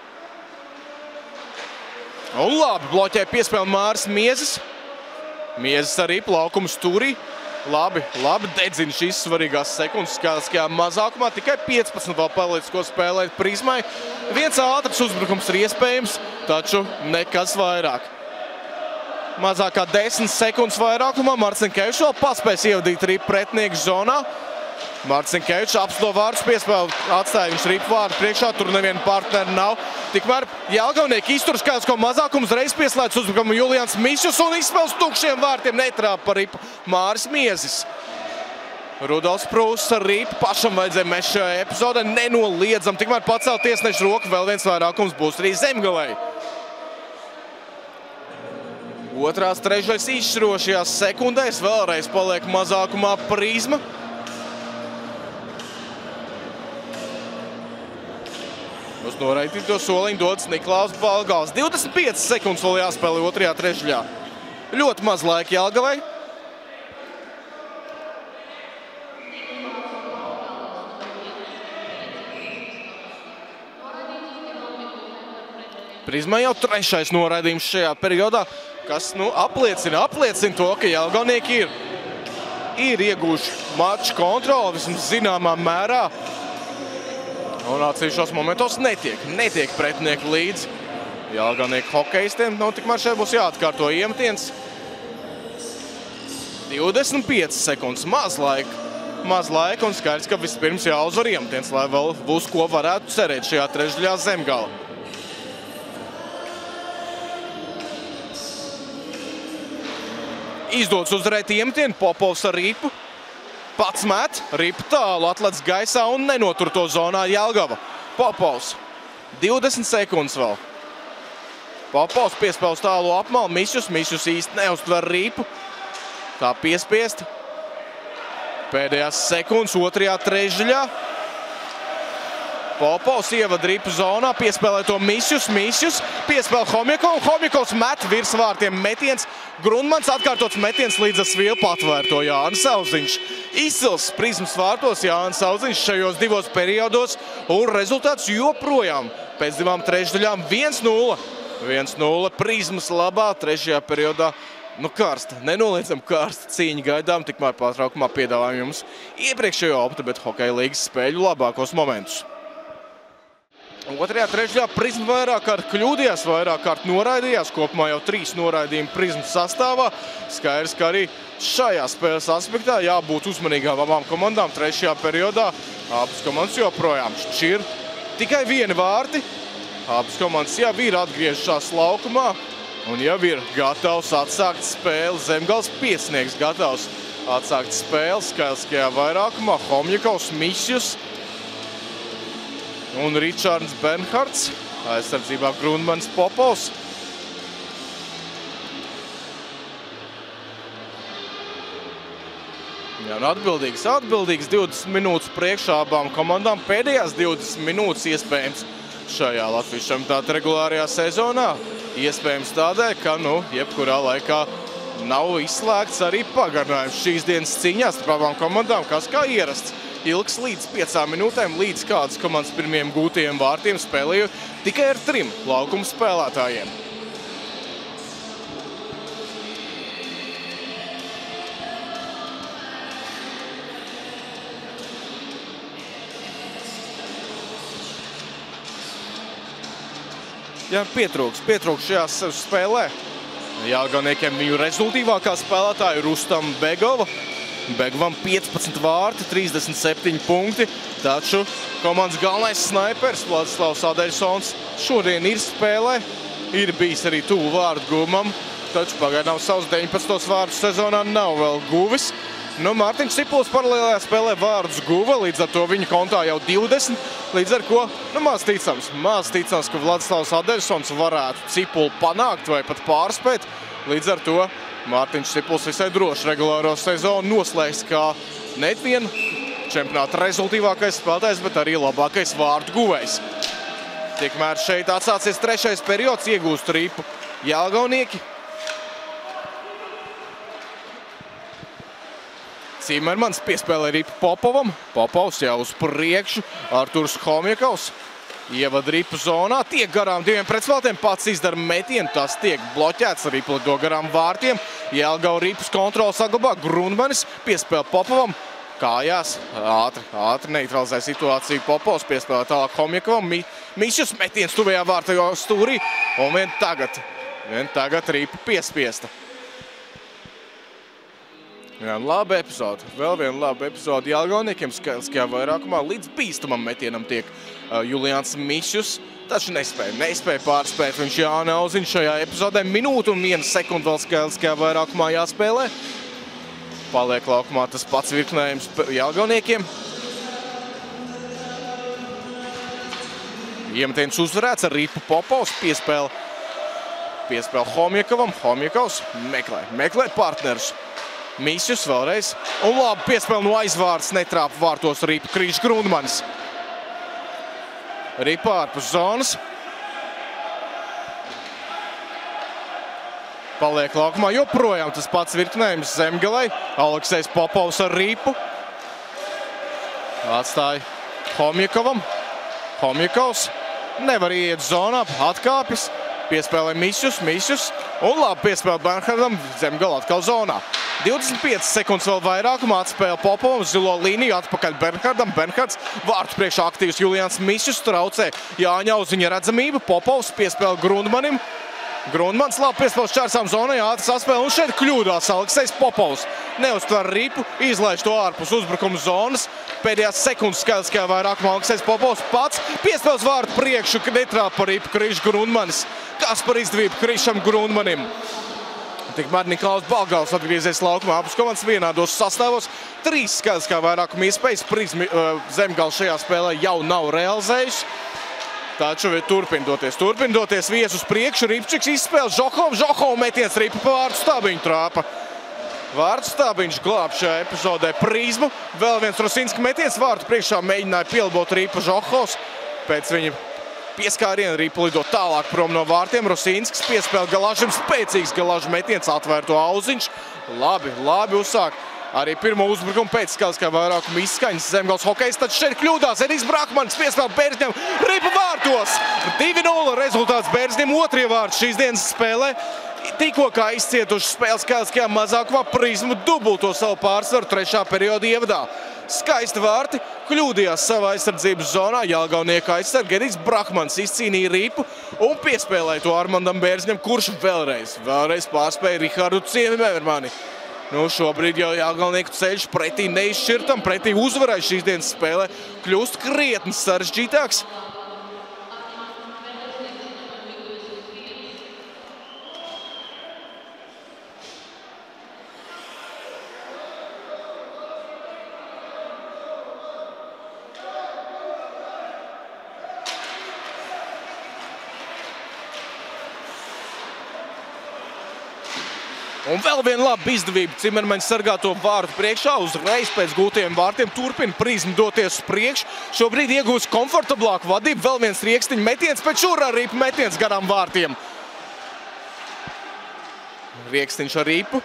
Un labi, bloķē piespēli Māris Miezes. Miezes arī plaukuma stūrī. Labi, labi dedzina šīs svarīgās sekundes skāliskajā mazākumā. Tikai piecpadsmit vēl paliec, ko spēlēt Prizmai. Viens ātrs uzbrukums ir iespējams, taču nekas vairāk. Mazākā desmit sekundes vairākumā Marcinkevičs vēl paspēs ievadīt ripu pretinieku zonā. Marcinkevičs apslo vārdus piespēli, atstāja viņš ripu vārdu priekšā, tur neviena partneri nav. Tikmēr Jālgavnieki izturas kāds ko mazākums, reiz pieslēdz uzbrukumu Julians Mišus un izspēles tukšiem vārtiem netrāpa par ripu Māris Miezis. Rudolfs Prūss ar ripu pašam vajadzēja mest šajā epizodē, nenoliedzam. Tikmēr pacēl tiesnešu roku, vēl viens vairākums būs arī Zemgalei. Otrās trešais izšķirošajās sekundēs vēlreiz paliek mazākumā Prizma. Uz noraidīto soliņu dodas Niklaus Balgals. divdesmit piecas sekundes vēl jāspēlē otrajā trešdaļā. Ļoti maz laika Jelgavai. Prizmai jau trešais noraidījums šajā periodā, kas nu, apliecina, apliecina to, ka Jelgavnieki ir, ir ieguvuši maču kontroli vismaz zināmā mērā. Un atsevišķos momentos netiek, netiek pretinieki līdzi Jelgavnieku hokejistiem. Nu, tikmēr šeit būs jāatkārto iemetiens. divdesmit piecas sekundes, maz laika. Maz laika un skaidrs, ka vispirms jāuzvar iemetiens, lai vēl būs ko varētu cerēt šajā trešdaļā Zemgala. Izdodas uzvarēt iemetienu, Popovs ar ripu. Pats met, ripa tālu, atlec gaisā un nenotur to zonā Jelgava. Popovs. divdesmit sekundes vēl. Popovs piespēles tālu apmalu, Mišus, Mišus īsti neuztver ripu. Tā piespiest. Pēdējās sekundes otrajā trešdaļā. Popovs ievada ripu zonā, piespēlē to Mišus, Mišus, piespēlē Homjakovs, Homjakovs met virs vārtiem metiens, Grundmans atkārtots metiens līdz ar svilpu atvērto Jānis Auziņš. Izcils Prizmas vārtos Jānis Auziņš šajos divos periodos un rezultāts joprojām pēc divām trešdaļām viens nulle. viens nulle Prizmas labā trešajā periodā. Nu karsta, nenoliedzam karsta cīņa gaidām, tikmēr pārtraukumā piedāvājam jums iepriekšējo opta, bet hokeja līgas spēļu labākos momentus. Otrajā trešdaļā Prizma vairāk kārt kļūdījās, vairāk kārt noraidījās, kopumā jau trīs noraidījumi Prizmas sastāvā. Skaidrs, ka arī šajā spēles aspektā jābūt uzmanīgām abām komandām trešajā periodā. Abas komandas joprojām šķir tikai vieni vārti. Abas komandas jau ir atgriežušās laukumā un jau ir gatavs atsākt spēli. Zemgals piecinieks gatavs atsākt spēli skaidriskajā vairākumā. Homjakovs, Mišjus un Ričards Bernhards, aizsardzībā Grundmans, Popovs. Jā, un atbildīgs, atbildīgs divdesmit minūtes priekšā abām komandām. Pēdējās divdesmit minūtes iespējams šajā Latvijas čempionāta regulārajā sezonā. Iespējams tādēļ, ka, nu, jebkurā laikā nav izslēgts arī pagarinājums šīs dienas cīņās starp abām komandām, kas kā ierasts. Ilgs līdz piecām minūtēm, līdz kādas komandas pirmiem gūtajiem vārtiem spēlēju tikai ar trim laukuma spēlētājiem. jā, pietrūks, pietrūks šajā spēlē. Jelgavniekiem viņu rezultīvākā spēlētāja Rustam Begova. Begovam piecpadsmit vārti, trīsdesmit septiņi punkti, taču komandas galvenais snaipers Vladislavs Adeļsons šodien ir spēlē, ir bijis arī tuvu vārdu guvumam, taču pagaidām savus deviņpadsmitos vārdus sezonā nav vēl guvis. Nu, Mārtiņš Cipuls paralēlajā spēlē vārdus guva, līdz ar to viņa kontā jau divdesmit, līdz ar ko, nu, maz ticams, maz ticams, ka Vladislavs Adeļsons varētu Cipulu panākt vai pat pārspēt, līdz ar to Mārtiņš Cipuls visai droši regulāro sezonu noslēgs kā ne vien čempionāta rezultīvākais spēlētājs, bet arī labākais vārdu guvējs. Tikmēr šeit atsācies trešais periods, iegūst ripu Jelgavnieki. Cimermans piespēlē ripu Popovam. Popovs jau uz priekšu, Arturs Homjakovs ievad ripu zonā, tiek garām diviem pretspēlētiem, pats izdara metienu, tas tiek bloķēts, ripu lido garām vārtiem. Jelgava ripus kontroli saglabā, Grundmanis piespēlē Popovam. Kājās, ātri, ātri neutralizē situāciju Popovs, piespēlē tālāk Homjakovam. Mišus metiens tuvajā vārta stūrī, un vien tagad, vien tagad ripa piespiesta. Jā, laba epizode, vēl viena laba epizode Jelgavniekiem skaitliskajā vairākumā. Līdz bīstamam metienam tiek uh, Julians Mišus, taču nespēja, nespēja pārspēt viņš Jāna Auziņš šajā epizodē. Minūtu un viena sekunda vēl skaitliskajā vairākumā jāspēlē. Paliek laukumā tas pats virknējums Jelgavniekiem. Iemetiens uzvarēts ar ripu Popovs, piespēle, piespēle Homjakovam. Homjakovs meklē, meklē partnerus. Mišus vēlreiz, un labi piespēle no aizvārds, netrāpa vārtos ripu Krīšs Grundmanis. Ripa ārpus zonas. Paliek laukumā joprojām tas pats virknējums Zemgalei. Aleksejs Popovs ar ripu. Atstāja Homjakovam. Homjakovs nevar iet zonā, atkāpjas. Piespēlē Mišus, Mišus, un labi piespēlē Bernhardam, Zemgala atkal zonā. divdesmit piecas sekundes vēl vairākumā atspēle Popovam, zilo līniju atpakaļ Bernhardam. Bernhards vārtu priekšā aktīvs Julians Mišus traucē Jāņa Auziņa redzamība. Popovs piespēle Grundmanim. Grundmans labi piespēle šķērsām zonai, ātri saspēle, un šeit kļūdās Aleksejs Popovs. Neuztver ripu, izlaiž to ārpus uzbrukuma zonas. Pēdējās sekundes skaitliskajā vairākumā Aleksejs Popovs pats piespēles vārtu priekšu, ka netrāpa ripu Krīšs Grundmanis. Kas par izdevību Krīšam Grundmanim? Tikmēr Niklaus Balgals atgriezies laukumā, abas komandas vienādos sastāvos. Trīs skaitliskā vairākuma iespējas Prizmi uh, Zemgals šajā spēlē jau nav realizējusi. Taču turpin doties, turpin doties viesus priekšu, Ripčiks izspēle Žohov, Žohov metiens ripa pa vārtu stabiņu trāpa. Vārtu stabiņš glāb šajā epizodē Prizmu. Vēl viens Rosinska metiens vārtu priekšā mēģināja pielabot ripa Žohovs. Pēc viņa pieskāriena ripa lido tālāk prom no vārtiem. Rosinsks piespēle Galažam, spēcīgs Galaža metiens, atvērto Auziņš. Labi, labi uzsāk. Arī pirmo uzbrukumu pēc skaitliskā vairākuma izskaņas Zemgals hokejs, taču šeit kļūdās Edijs Brakmanis, piespēle Bērzņam, ripa vārtos. divi nulle rezultāts Bērzņam, otrie vārti šīs dienas spēlē. Tikko kā izcietuši spēles skaitliskajā mazākumā, Prizmu dubulto savu pārsvaru trešā perioda ievadā. Skaisti vārti, kļūdījās savā aizsardzības zonā, Jelgavnieka aizsarga Edijs Brakmanis izcīnīja ripu un piespēlēja to Armandam Bērzņam, kurš vēlreiz, vēlreiz pārspēja Rihardu Ciemermani. Nu, šobrīd jau Jelgavnieku ceļš pretī neizšķirtam, pretī uzvarai šīs dienas spēlē kļūst krietni sarežģītāks. Un vēl viena laba izdevība. Cimermaņs sargā to vārtu priekšā, uzreiz pēc gūtiem vārtiem turpina Prizmu doties uz priekšu. Šobrīd iegūst komfortablāku vadību, vēl viens riekstiņu metiens, pēc šurā ripu metiens garām vārtiem. Riekstiņš ar ripu.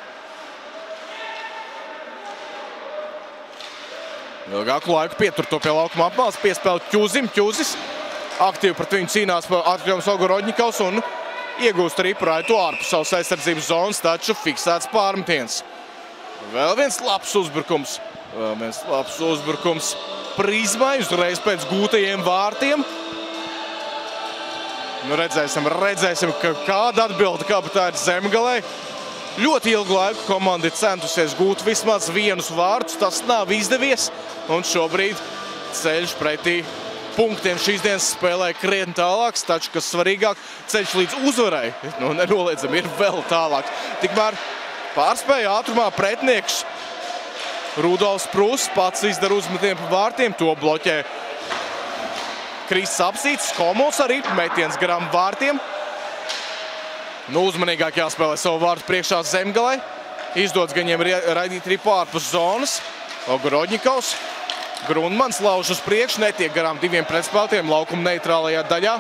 Ilgāku laiku pietur to pie laukuma apmāls, piespēle Ķuzim, Ķuzis. Aktīvi pret viņu cīnās Artjoms Ogorodņikovs un iegūst ripu raitu ārpus savas aizsardzības zonas, taču fiksēts pārmetiens. Vēl viens labs uzbrukums. Vēl viens labs uzbrukums Prizmai, uzreiz pēc gūtajiem vārtiem. Nu, redzēsim, redzēsim, ka kāda atbilda kapitāņa Zemgalei. Ļoti ilgu laiku komanda ir centusies gūt vismaz vienus vārdus, tas nav izdevies. Un šobrīd ceļš pretī punktiem šīs dienas spēlē krietni tālāks, taču, kas svarīgāk, ceļš līdz uzvarai, nu, nenoliedzami, ir vēl tālāk. Tikmēr pārspēja ātrumā pretnieks Rudolfs Prūss, pats izdara uzmetienu pa vārtiem, to bloķē Krists Apsīts, Skomuls arī metiens garām vārtiem. Nu, uzmanīgāk jāspēlē savu vārtu priekšā Zemgalei. Izdodas gan viņiem raidīt ripu ārpus zonas. Ogorodņikovs. Grundmans lauž uz priekšu, netiek garām diviem pretspēlētiem laukuma neitrālajā daļā.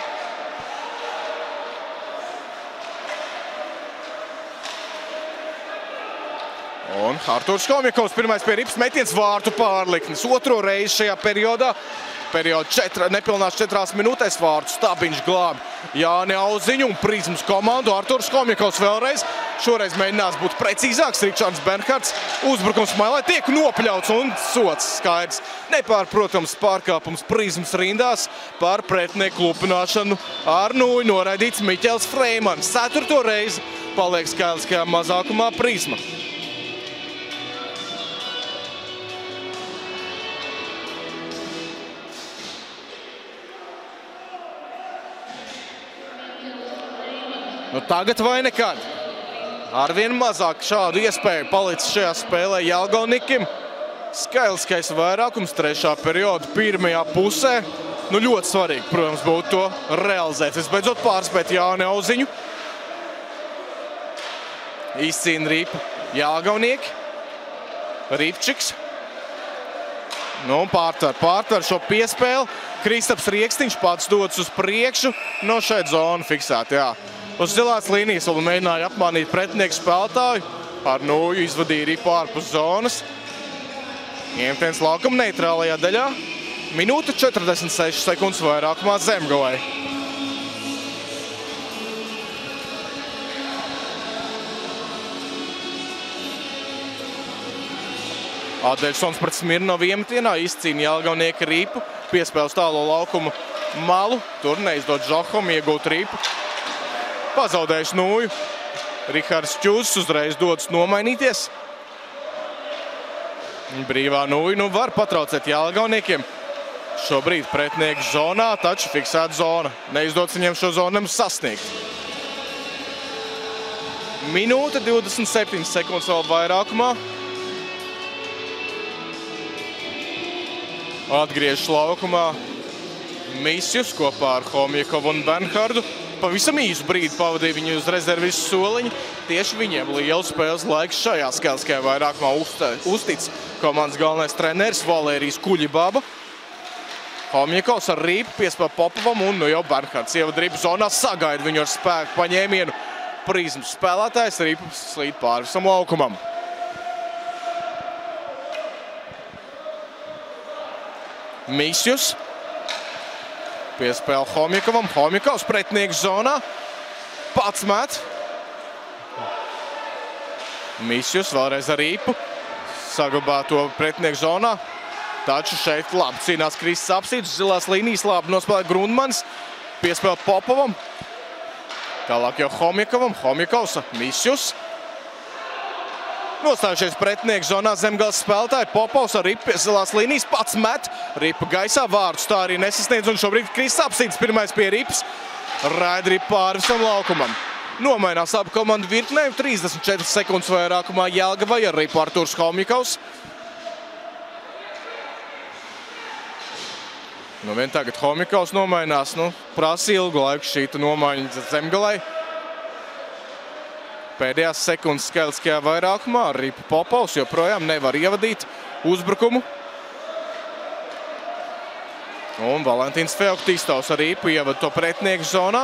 Un Artūrs Homjakovs pirmais pie ripas metiens vārtu pārliknis. Otro reizi šajā periodā. Periodu četra, nepilnās četrās minūtēs vārtu Stabiņš glābi Jāni Auziņu un Prizmas komandu. Artūrs Homjakovs vēlreiz. Šoreiz mēģinās būt precīzāks. Ričards Bernhards uzbrukums Mailai tiek nopļauts un sots skaidrs. Nepārprotams pārkāpums Prizmas rindās par pretinieku lupināšanu ar nūju noraidīts Miķels Freimans. Ceturto reizi paliek skaitliskajā mazākumā Prizma. Nu, tagad vai nekad. Arvien mazāk šādu iespēju palicis šajā spēlē Jelgavnikiem. Skaitliskais vairākums trešā perioda pirmajā pusē. Nu, ļoti svarīgi, protams, būtu to realizēt. Visbeidzot pārspēt Jāni Auziņu. Izcīna ripu Jelgavnieki. Ripčiks. Nu, un pārtver, pārtver šo piespēli. Kristaps Riekstiņš pats dodas uz priekšu. Nu, šeit zona fiksēta, jā. Uz zilās līnijas vēl mēģināja apmānīt pretinieku spēlētāju. Ar nūju izvadīja ripu ārpus zonas. Iemetiens laukuma neitrālajā daļā. Minūte četrdesmit sešas sekundes vairākumā Zemgalei. Adeļsons pret Smirnovu iemetienā izcīna Jelgavnieka ripu. Piespēles tālo laukumu malu. Tur neizdod Žohom iegūt ripu. Pazaudējuši nūju. Rihards Čūzs uzreiz dodas nomainīties. Brīvā nūja nu var patraucēt Jelgavniekiem. Šobrīd pretinieku zonā, taču fiksēta zona. Neizdodas viņiem šo zonu sasniegt. Minūte divdesmit septiņas sekundes vēl vairākumā. Atgriežas laukumā Misjus kopā ar Homjakovu un Bernhardu. Pavisam īsu brīdi pavadīja viņu uz rezervis soliņu. Tieši viņiem lielu spēles laiks šajā skaitliskajā vairākumā uztic komandas galvenais treneris Valērijas Kuļibaba. Homjakovs ar ripu piespēl Popovam un nu jau Bernhards ievada ripu zonā, sagaida viņu ar spēku paņēmienu. Prizmas spēlētājs ripu slīd pāri visam laukumam. Misjus. Piespēle Homjakovam. Homjakovs pretinieku zonā. Pats met. Misjus vēlreiz ar ripu. Saglabā to pretinieku zonā. Taču šeit labi cīnās Krists Apsīts. Zilās līnijas labi nospēlē Grundmans. Piespēle Popovam. Tālāk jau Homjakovam. Homjakovs. Misjus. Nostājušies pretinieku zonā Zemgales spēlētāji. Popovs ar ripu pie zilās līnijas pats met. Ripa gaisā vārdus tā arī nesasniedz. Un šobrīd Krists Apsīts pirmais pie ripas. Raida ripu pāri visam laukumam. Nomainās abu komandu virknē. trīsdesmit četras sekundes vairākumā Jelgavai ar ripu Artūrs Homjakovs. Nu vien tagad Homjakovs nomainās. Nu, prasa ilgu laiku šīta nomaiņa Zemgalei. Pēdējās sekundes skaitliskajā vairākumā ar ripu Popovs joprojām nevar ievadīt uzbrukumu. Un Valentīns Feoktistovs ar ripu ievada to pretinieku zonā.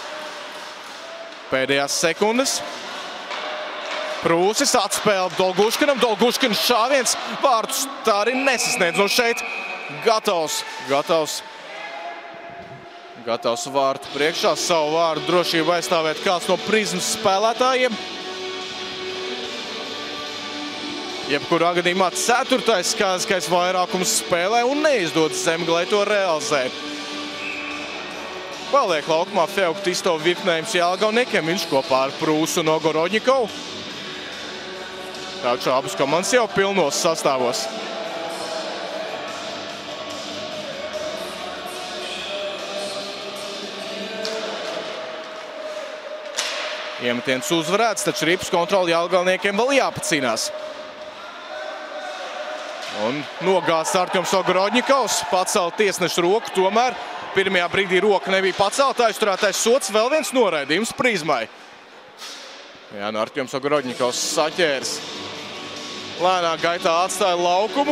Pēdējās sekundes. Prūsis atspēle Dolguškinam. Dolguškins šāviens vārtus tā arī nesasniedz. Un šeit gatavs, gatavs. Gatavs vārtu priekšā, savu vārdu drošību aizstāvēt kāds no Prizmas spēlētājiem. Jebkurā gadījumā ceturtais skaitliskais vairākums spēlē un neizdodas Zemgalei to realizēt. Paliek laukumā Feoktisto virknējums Jelgavniekiem, viņš kopā ar Prūsu un Ogorodņikovu. Taču abas komandas jau pilnos sastāvos. Iemetiens uzvarēts, taču ripas kontroli Jelgavniekiem vēl jāpacīnās. Un nogāsts Artjoms Ogorodņikovs, pacelt tiesnešu roku, tomēr pirmajā brīdī roka nebija pacelta, aizturētais sots, vēl viens noraidījums Prizmai. Jā, nu Artjoms Ogorodņikovs saķērs. Lēnā gaitā atstāja laukumu.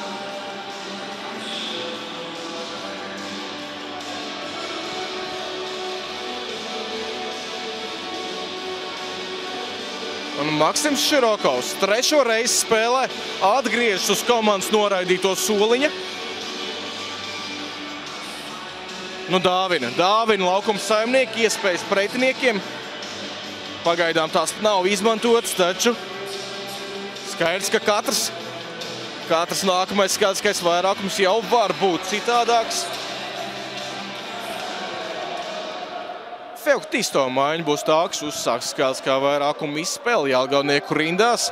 Un Maksims Širokovs trešo reizi spēlē atgriežas uz komandas noraidīto soliņa. Nu, dāvina, dāvina laukuma saimnieki, iespējas pretiniekiem. Pagaidām tās nav izmantotas, taču skaidrs, ka katrs, katrs nākamais skaidriskais vairākums jau var būt citādāks. Feoktisto maiņa būs tā, kas uzsāks skaidriskā vairākuma izspēli Jelgavnieku rindās.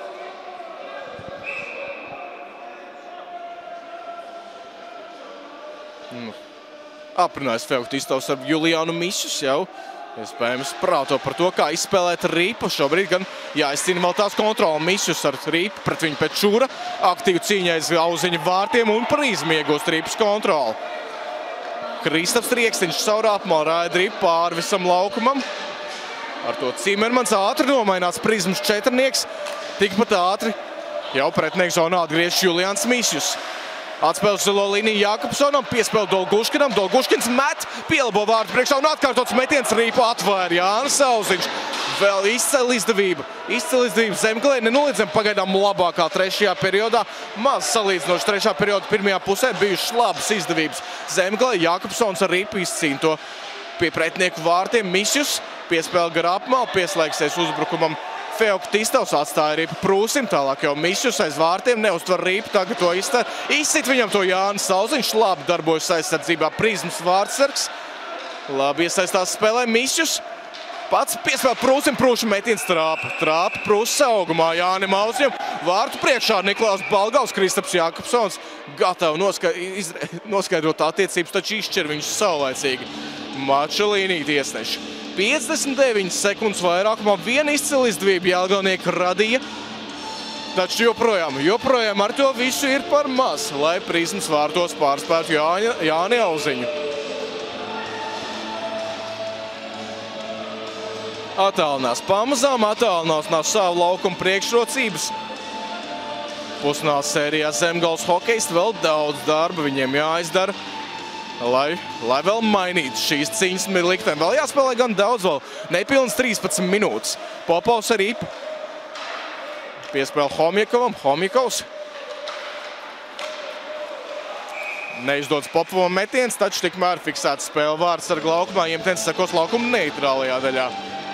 Nu, aprunājas Feoktistovs ar Juliānu Mišus jau. Iespējams prāto par to, kā izspēlēt ripu. Šobrīd gan jāizcīna vēl tās kontrola. Mišus ar ripu pret viņu Pečura. Aktīvi cīņai uz auziņu vārtiem un Prizma iegūst ripas kontroli. Kristaps Riekstiņš savu apmā raida ripu pāri visam laukumam. Ar to Cimermans ātri nomainās Prizmas četrnieks. Tikpat ātri jau pretnieku zonā atgriežas Juliāns Mišus. Atspēles zilo līniju Jākapsonam, piespēl Dolguškinam, Dolguškins met, pielabo vārdu priekšā un atkārtots metiens ripu atvēra Jānis Auziņš. Vēl izcēla izdevība, izcēla izdevība Zemgalē, nenoliedzami pagaidām labākā trešajā periodā. Maz salīdzinoši trešā perioda pirmajā pusē bijušas labas izdevības. Zemgalē Jākapsons ar ripu izcīna to pie pretnieku vārtiem. Mišus piespēl gar apmalu, pieslēgsies uzbrukumam. Feoktistovs atstāja ripu Prūsim, tālāk jau Mišus aiz vārtiem, neuztver ripu, tagad to izstāja. Izsit viņam to Jānis Auziņš, labi darbojas aizsardzībā Prizmas vārdsargs. Labi iesaistās spēlē Mišus. Pats piespēl Prūsim, Prūša metiens trāpa. Trāpa Prūsa augumā Jānim Auziņam. Vārtu priekšā Niklaus Balgaus, Kristaps Jākapsons. Gatavi noska izre noskaidrot attiecības, taču izšķir viņš saulaicīgi. Mača līnija tiesneši. piecdesmit deviņas sekundes vairākumā viena izcila izdevība Jelgavnieki radīja. Taču joprojām, joprojām ar to visu ir par maz, lai Prizmas vārtos pārspētu Jāni, Jāni Auziņu. Attālinās pamazām, attālinās no savu laukumu priekšrocības. Pusfināla sērijā Zemgales hokejisti vēl daudz darba viņiem jāizdara. Lai, lai vēl mainītu šīs cīņas likteni. Vēl jāspēlē gan daudz vēl. Nepilnas trīspadsmit minūtes. Popovs ar ripu. Piespēl Homjakovam. Homjakovs. Neizdodas Popovam metiens, taču tikmēr fiksēts spēle vārds ar laukumā. Iemetiens sakos laukuma neitrālajā daļā.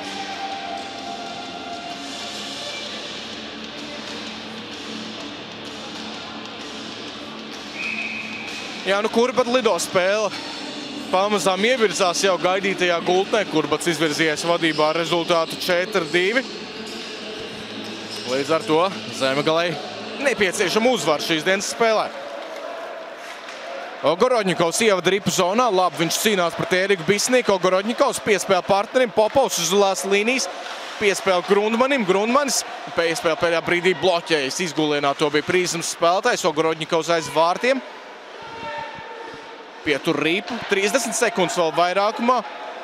Jā, nu Kurbats lido spēle. Pamazām ievirzās jau gaidītajā gultnē. Kurbats izvirzījies vadībā ar rezultātu četri divi. Līdz ar to Zemgalei nepieciešama uzvara šīs dienas spēlē. Ogorodņikovs ievada ripu zonā. Labi, viņš cīnās pret Ēriku Bisnieku. Ogorodņikovs piespēl partnerim. Popovs uz zilās līnijas. Piespēl Grundmanim. Grundmanis piespēl pēdējā brīdī bloķējas. Izgulienā to bija Prizmas spēlētājs. Ogorodņikovs aiz vārtiem. Pietur ripu, trīsdesmit sekundes vēl vairākumā.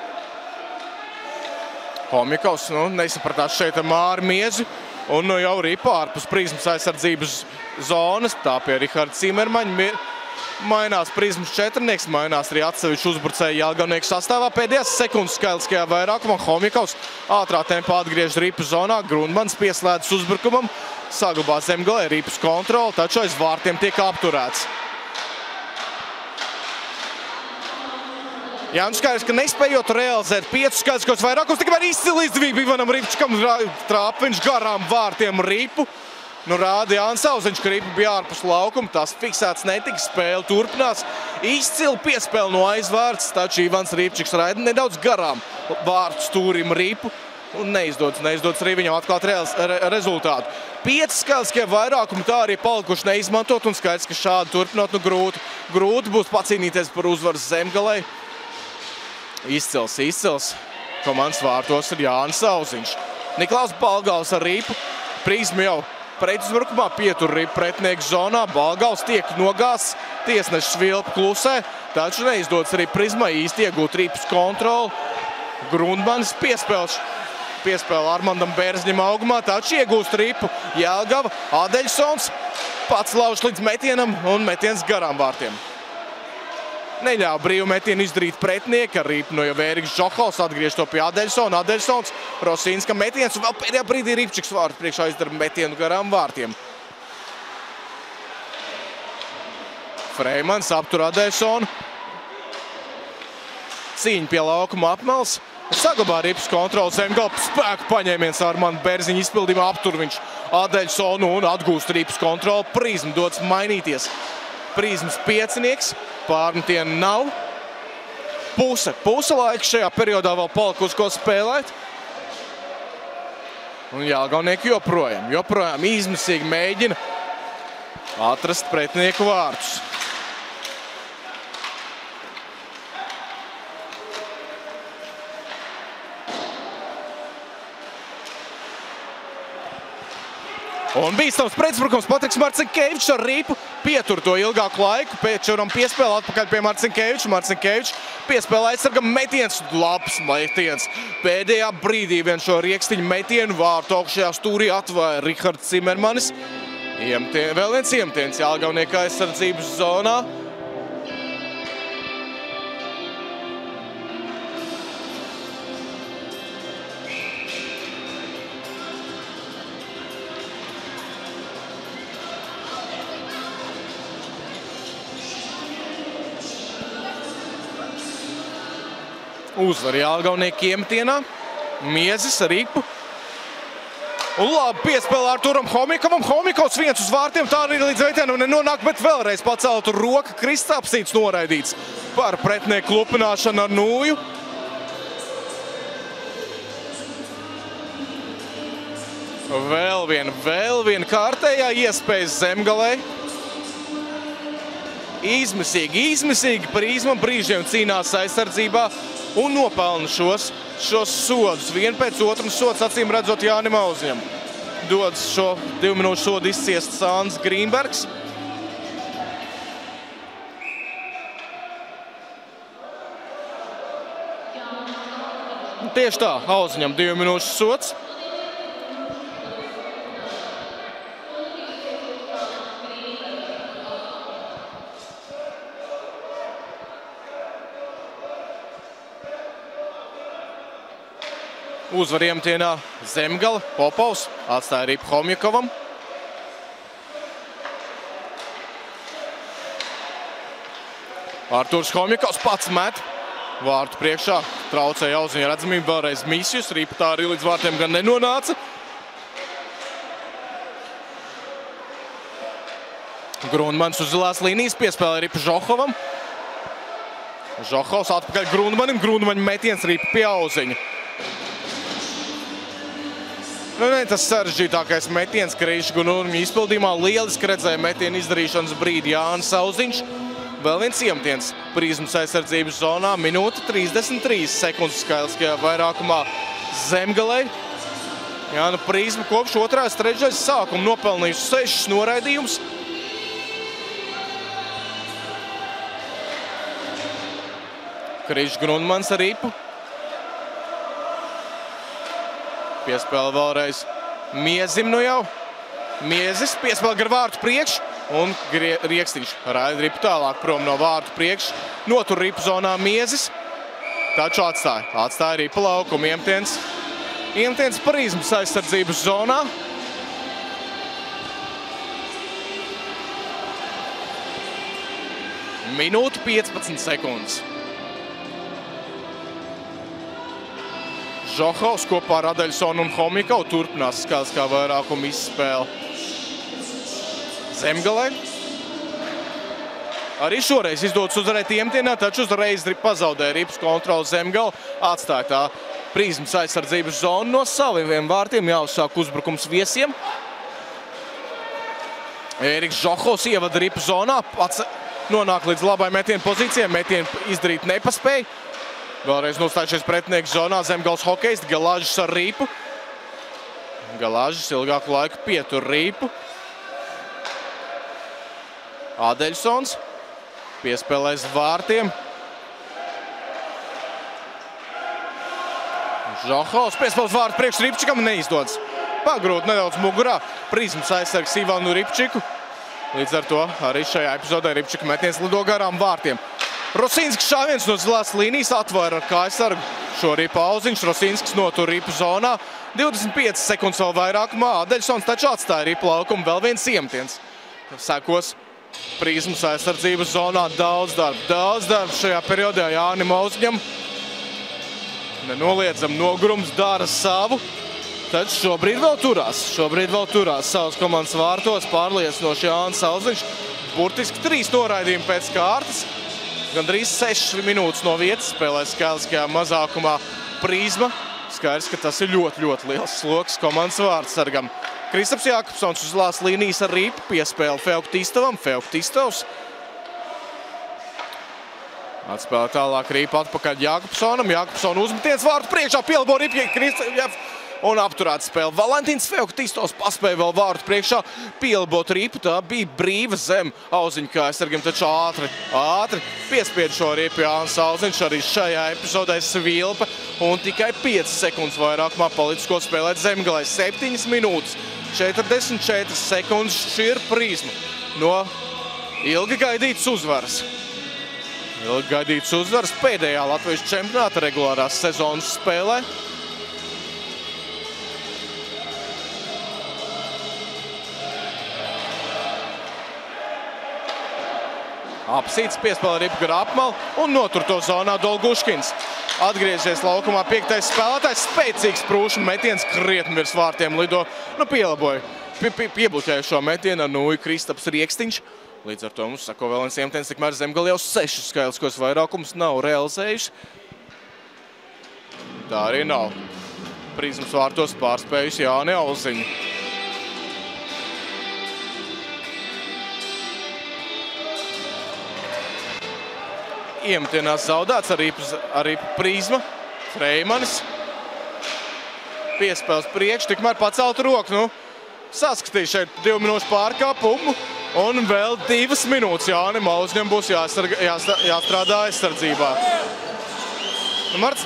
Homjakovs, nu, nesapratās šeit ar Māri Miezi. Un nu jau ripu ārpus Prizmas aizsardzības zonas. Tā pie Riharda Cimermaņa mainās Prizmas četrnieks, mainās arī atsevišķi uzbrucēji Jelgavnieku sastāvā. Pēdējās sekundes skaitliskajā vairākumā Homjakovs ātrā tempā atgriež ripu zonā. Grundmans pieslēdz uzbrukumam. Saglabā Zemgalē ripas kontroli, taču aiz vārtiem tiek apturēts. Jā, nu skaidrs, ka nespējot realizēt piecus skaidriskos vairākums, tikmēr izcila izdevība Ivanam Rivčikam trāpa viņš garām vārtiem ripu. Nu rāda Jānis Sauziņš, ka ripa bija ārpus laukuma, tas fiksēts netika, spēle turpinās. Izcili piespēle no aizvārds, taču Ivans Rīpčiks raida nedaudz garām vārtu stūrim ripu. Un neizdodas, neizdodas arī viņam atklāt reāls, re, rezultātu. Pieci skaitliskie vairākumi tā arī palikuši neizmantot, un skaidrs, ka šādi turpinot, nu grūti. Grūti būs pacīnīties par uzvaru Zemgalei. Izcils, izcils. Komandas vārtos ir Jānis Sauziņš. Niklaus Balgals ar ripu. Prizma jau pretuzbrukumā pietur ripu pretinieku zonā. Balgals tiek nogāsts, tiesnešs vilpa klusē, taču neizdodas arī Prizmai īsti iegūt ripas kontroli. Grundmanis piespēlš. Piespēle Armandam Bērzņam augumā, taču iegūst ripu Jelgava, Adeļsons pats lauž līdz metienam un metiens garām vārtiem. Neļāva brīvu metienu izdarīt pretinieki, ar ripu no jau Vēriks Žohovs atgriež to pie Adeļsona, Adeļsons, Rosīnska metiens un vēl pēdējā brīdī Ripčiks vārtu priekšā izdara metienu garām vārtiem. Freimans aptur Adeļsonu. Cīņa pie laukuma apmels. Saglabā ripas kontroli, Zemgala spēku paņēmiens Armanda Bērziņa izpildījumā aptur viņš Adeļsonu un atgūst ripas kontroli. Prizma dodas mainīties. Prizmas piecinieks, pārmetienu nav. Puse, puse laika šajā periodā vēl palikusi ko spēlēt. Un Jelgavnieki joprojām, joprojām izmisīgi mēģina atrast pretinieku vārtus. Un bīstams pretuzbrukums Patriks Marcinkevičs ar ripu pietur to ilgāku laiku. Pēčuram piespēle atpakaļ pie Marcinkeviča. Marcinkevičs piespēle aizsargam metiens. Labs metiens. Pēdējā brīdī vien šo riekstiņu metienu vārtu augšajā stūrī atvēja Rihards Cimermanis. Iemtien, vēl viens iemtiens Jelgavnieku aizsardzības zonā. Uzvar Jelgavnieki iemetienā. Miezis ar ripu. Un labi piespēlē Arturam Homikovam. Homikovs viens uz vārtiem, tā arī līdz veitienam nenonāk, bet vēlreiz paceltu roka. Kristapsīts noraidīts par pretinieku lupināšanu ar nūju. Vēl viena, vēl viena kārtējā iespējas Zemgalei. Izmisīgi, izmisīgi Prizma brīžiem cīnās aizsardzībā un nopelna šos, šos sodus. Vien pēc otru sods, acīm redzot, Jānim Auziņam. Dodas šo divu minūšu sodu izciest Sāns Grīnbergs. Tieši tā, Auziņam divu minūšu sods. Uzvar iemetienā Zemgala, Popovs, atstāja ripu Homikovam. Arturs Homikovs pats met vārtu priekšā, traucēja Auziņa redzamību, vēlreiz misjus, ripa tā arī līdz vārtiem gan nenonāca. Grundmanis uz zilās līnijas piespēlē ripu Žohovam. Žohovs atpakaļ Grundmanim, Grundmaņa metiens ripa pie Auziņa. Nu, ne, tas sarežģītākais metiens Krīša Gunurņa izpildījumā. Lieliski redzēja metienu izdarīšanas brīdi Jānis Sauziņš. Vēl viens iemetiens Prizmas aizsardzības zonā. Minūte trīsdesmit trīs sekundes skaitliskajā vairākumā Zemgalei. Jā, nu Prizma kopš otrās trešais sākuma nopelnījusi sešas noraidījumus. Krīša Grundmans ar ripu. Piespēle vēlreiz Miezim nu jau. Miezis piespēle gar vārtu priekš un Riekstiņš raida ripu tālāk prom no vārtu priekš. Notur ripu zonā Miezis, taču atstāja. Atstāja ripu laukumu iemtiens. Iemtiens Prizmas aizsardzības zonā. Minūte piecpadsmit sekundes. Žohovs kopā ar Adeļsonu un Homikovu turpinās skaitliskā vairākuma izspēle. Zemgalē. Arī šoreiz izdodas uzvarēt iemetienā, taču uzreiz pazaudēja ripas kontroli Zemgala. Atstāja tā Prizmas aizsardzības zonu no saviem vārtiem. Jāuzsāk uzbrukums viesiem. Ēriks Žohovs ievada ripu zonā. Pats nonāk līdz labai metienu pozīcijai. Metienu izdarīt nepaspēja. Vēlreiz nostājušies pretinieks zonā. Zemgals hokejisti. Galāžis ar ripu. Galāžis ilgāku laiku pietur ripu. Ādeļsons. Piespēlēs vārtiem. Žohovs piespēlēs vārtu priekš Ripčikam, neizdodas. Pagrūt nedaudz mugurā Prizmas aizsargs Ivanu Ripčiku. Līdz ar to arī šajā epizodē Ripčika metiens lido garām vārtiem. Rosinskis šāviens no zilās līnijas atvēra ar kājasargu šo ripu auziņš. Rosinskis notur ripu zonā. divdesmit piecas sekundes vēl vairākumā. Ādeļsons taču atstāja ripu laukumu. Vēl viens iemetiens. Sekos Prizmas aizsardzības zonā. Daudz darba, daudz darba šajā periodā Jānim Auziņam. Nenoliedzam nogurums dara savu. Taču šobrīd vēl turās. Šobrīd vēl turās savas komandas vārtos. Pārliecinoši Jānis Auziņš. Burtiski trīs noraidījumi pēc kārtas. Gandrīz sešas minūtes no vietas spēlē skaitliskajā mazākumā Prizma. Skaidrs, ka tas ir ļoti, ļoti liels sloks komandas vārtsargam. Kristaps Jākubsons uz zilās līnijas ar ripu piespēle Feoktistovam. Feoktistovs. Atspēlē tālāk ripu atpakaļ Jākubsonam. Jākubsona uzmetiens vārtu priekšā pielabo ripu Kristaps un apturēt spēli. Valentīns Feoktistovs paspēja vēl vārtu priekšā pielabot ripu. Tā bija brīva zem Auziņa kājasargiem, taču ātri, ātri piespied šo ripu Jānis Auziņš. Arī šajā epizodē svilpa un tikai piecas sekundes vairākumā palicis, ko spēlēt Zemgalē. septiņas minūtes, četrdesmit četras sekundes šķir Prizma no ilgi gaidītas uzvaras. Ilgi gaidītas uzvaras pēdējā Latvijas čempionāta regulārās sezonas spēlē. Apsīts piespēlē ripu gar apmalu un notur to zonā Dolguškins. Atgriezies laukumā piektais spēlētājs, spēcīgs prūšu metiens, krietni virs vārtiem lido. Nu, pielaboja, piebloķēja šo metienu ar nūju Kristaps Riekstiņš. Līdz ar to mums sako vēl viens iemetiens, tikmēr Zemgale jau sešus skaitliskos vairākumus nav realizējuši. Tā arī nav. Prizmas vārtos pārspējusi Jāni Auziņu. Iemetienās zaudēts ar ripu Prizma. Freimanis. Piespēles priekš, tikmēr pacelt roku. Nu, saskatīja šeit divu minūšu pārkāpumu. Un vēl divas minūtes Jānim Auziņam būs jāsarga, jāstrā, jāstrādā aizsardzībā. Nu, Marts,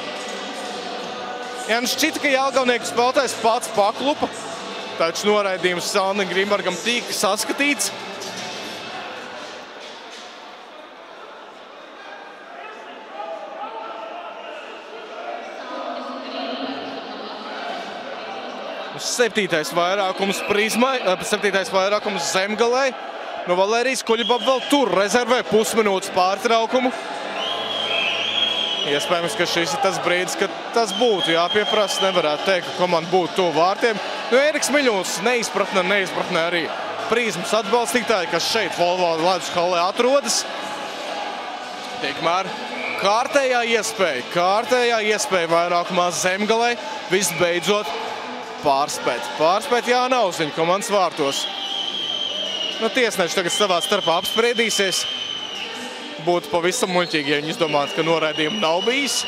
ja nu šķita, ka Jelgavnieku spēlētājs pats paklupa, taču noraidījums Salnim Grimbergam tika saskatīts. Septītais vairākums Prizmai, septītais vairākums Zemgalē. Nu, Valērijas Kuļibab vēl tur rezervē pusminūtes pārtraukumu. Iespējams, ka šis ir tas brīdis, kad tas būtu jāpieprasa. Nevarētu teikt, ka komanda būtu tuvu vārtiem. Nu, Ēriks Miļūns neizpratne, neizpratne arī Prizmas atbalstītāji, kas šeit Volvo ledus hallē atrodas. Tikmēr kārtējā iespēja, kārtējā iespēja vairākumā Zemgalē visbeidzot pārspēt. Pārspēt Jāni Auziņu komandas vārtos. Nu, tiesneši tagad savā starpā apspriedīsies. Būtu pavisam muļķīgi, ja viņi izdomātu, ka noraidījumu nav bijis.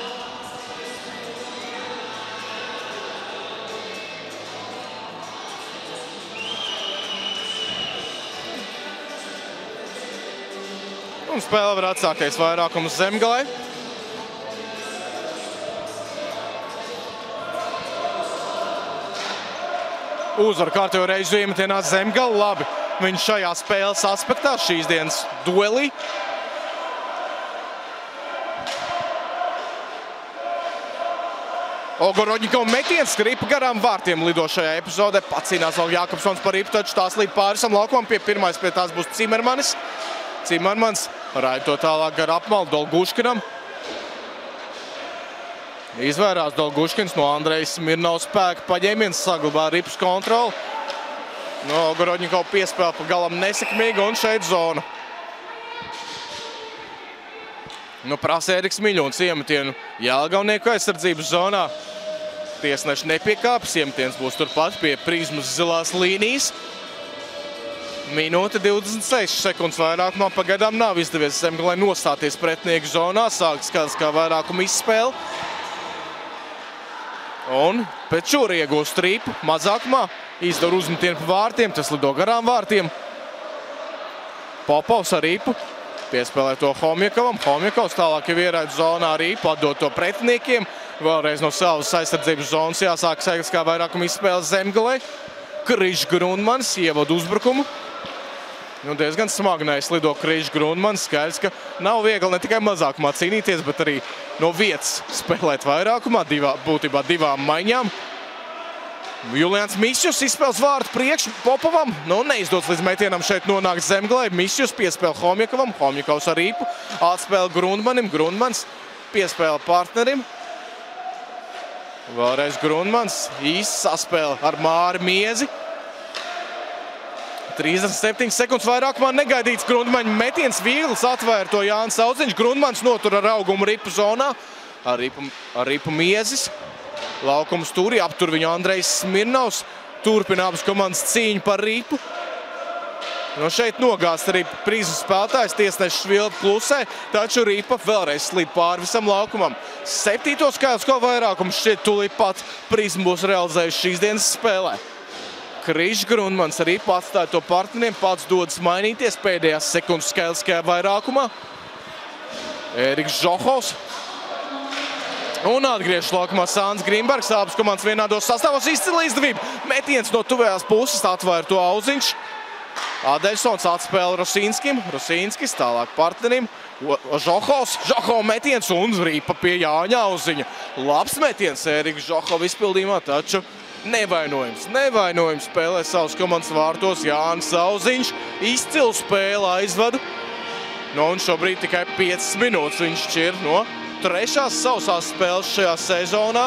Un spēle var atsākties vairākums Zemgalē. Uzvar kārtējo reizi iemetienā Zemgale. Labi, viņš šajā spēles aspektā, šīs dienas duelī. Ogoroņikova metiens, ripa garām vārtiem lido šajā epizodē. Pacīnās vēl Jākubsons par ripu, taču tās līdz pārisam laukumam. Pie pirmais pie tās būs Cimermanis. Cimermans raida to tālāk gar apmalu Dolguškinam. Izvairās Dolguškins no Andrejas Smirnovas spēka paņēmiens, saglabā ripas kontroli. No, Gorodņikov piespēle pa galam nesekmīga un šeit zona. Nu, prasa Ēriks Miļons iemetienu Jelgavnieku aizsardzības zonā. Tiesneši nepiekāpjas, iemetiens būs turpat pie prizmas zilās līnijas. Minūte divdesmit seši sekundes vairākumā pagaidām nav izdevies Zemgalei nostāties pretinieku zonā, sākt skats kā vairākuma izspēle. Un Pečūra iegūst rīpu mazākumā, izdara uzmetienu pa vārtiem, tas lido garām vārtiem. Popovs ar rīpu. Piespēlē to Homjakovam. Homjakovs tālāk jau ierāda zonā rīpu, atdod to pretiniekiem. Vēlreiz no savas aizsardzības zonas jāsāk sēkas kā vairākuma izspēles Zemgalei. Krišs Grundmans ievada uzbrukumu. Nu, diezgan smagnais lido Krišs Grundmans. Skaidrs, ka nav viegli ne tikai mazākumā cīnīties, bet arī no vietas spēlēt vairākumā, divā, būtībā divām maiņām. Julians Misjus izspēles vārtu priekš Popovam. Nu, neizdots līdz metienam šeit nonākt Zemgalei. Misjus piespēle Homjakovam. Homjakovs ar rīpu. Atspēle Grundmanim. Grundmans piespēle partnerim. Vēlreiz Grundmans. Īsts saspēle ar Māri Miezi. trīsdesmit septiņas sekundes vairākumā negaidīts Grundmaņa metiens. Viegls atvēra to Jānis Auziņš. Grundmans notur ar augumu ripu zonā. Ar ripu, ar ripu Miezis. Laukums turī, aptur viņu Andrejs Smirnovs. Turpina abas komandas cīņu par ripu. No šeit nogāst arī prizmas spēlētājs, tiesneši Švilpa klusē, taču ripa vēlreiz slīd pāri visam laukumam. Septīto skaitlisko vairākumu šķiet tūlīt pat prizmu būs realizējuši šīs dienas spēlē. Krišs Grundmans arī atstāja to partneriem, pats dodas mainīties pēdējās sekundes skaitliskajā vairākumā. Ēriks Žohovs. Un atgriežas laukumā Sāns Grimbergs, abas komandas vienādos sastāvos, izcila izdevība. Metiens no tuvējās puses atvēra to Auziņš. Adeļsons atspēle Rosīnskim, Rosīnskis tālāk partnerim. Žohovs, Žohova metiens un ripa pie Jāņa Auziņa. Labs metiens Ēriks Žohova izpildījumā, taču nevainojums. Nevainojums spēlē savas komandas vārtos Jānis Auziņš. Izcilu spēle aizvadu. Nu, un šobrīd tikai piecas minūtes viņš šķir no trešās sausās spēles šajā sezonā.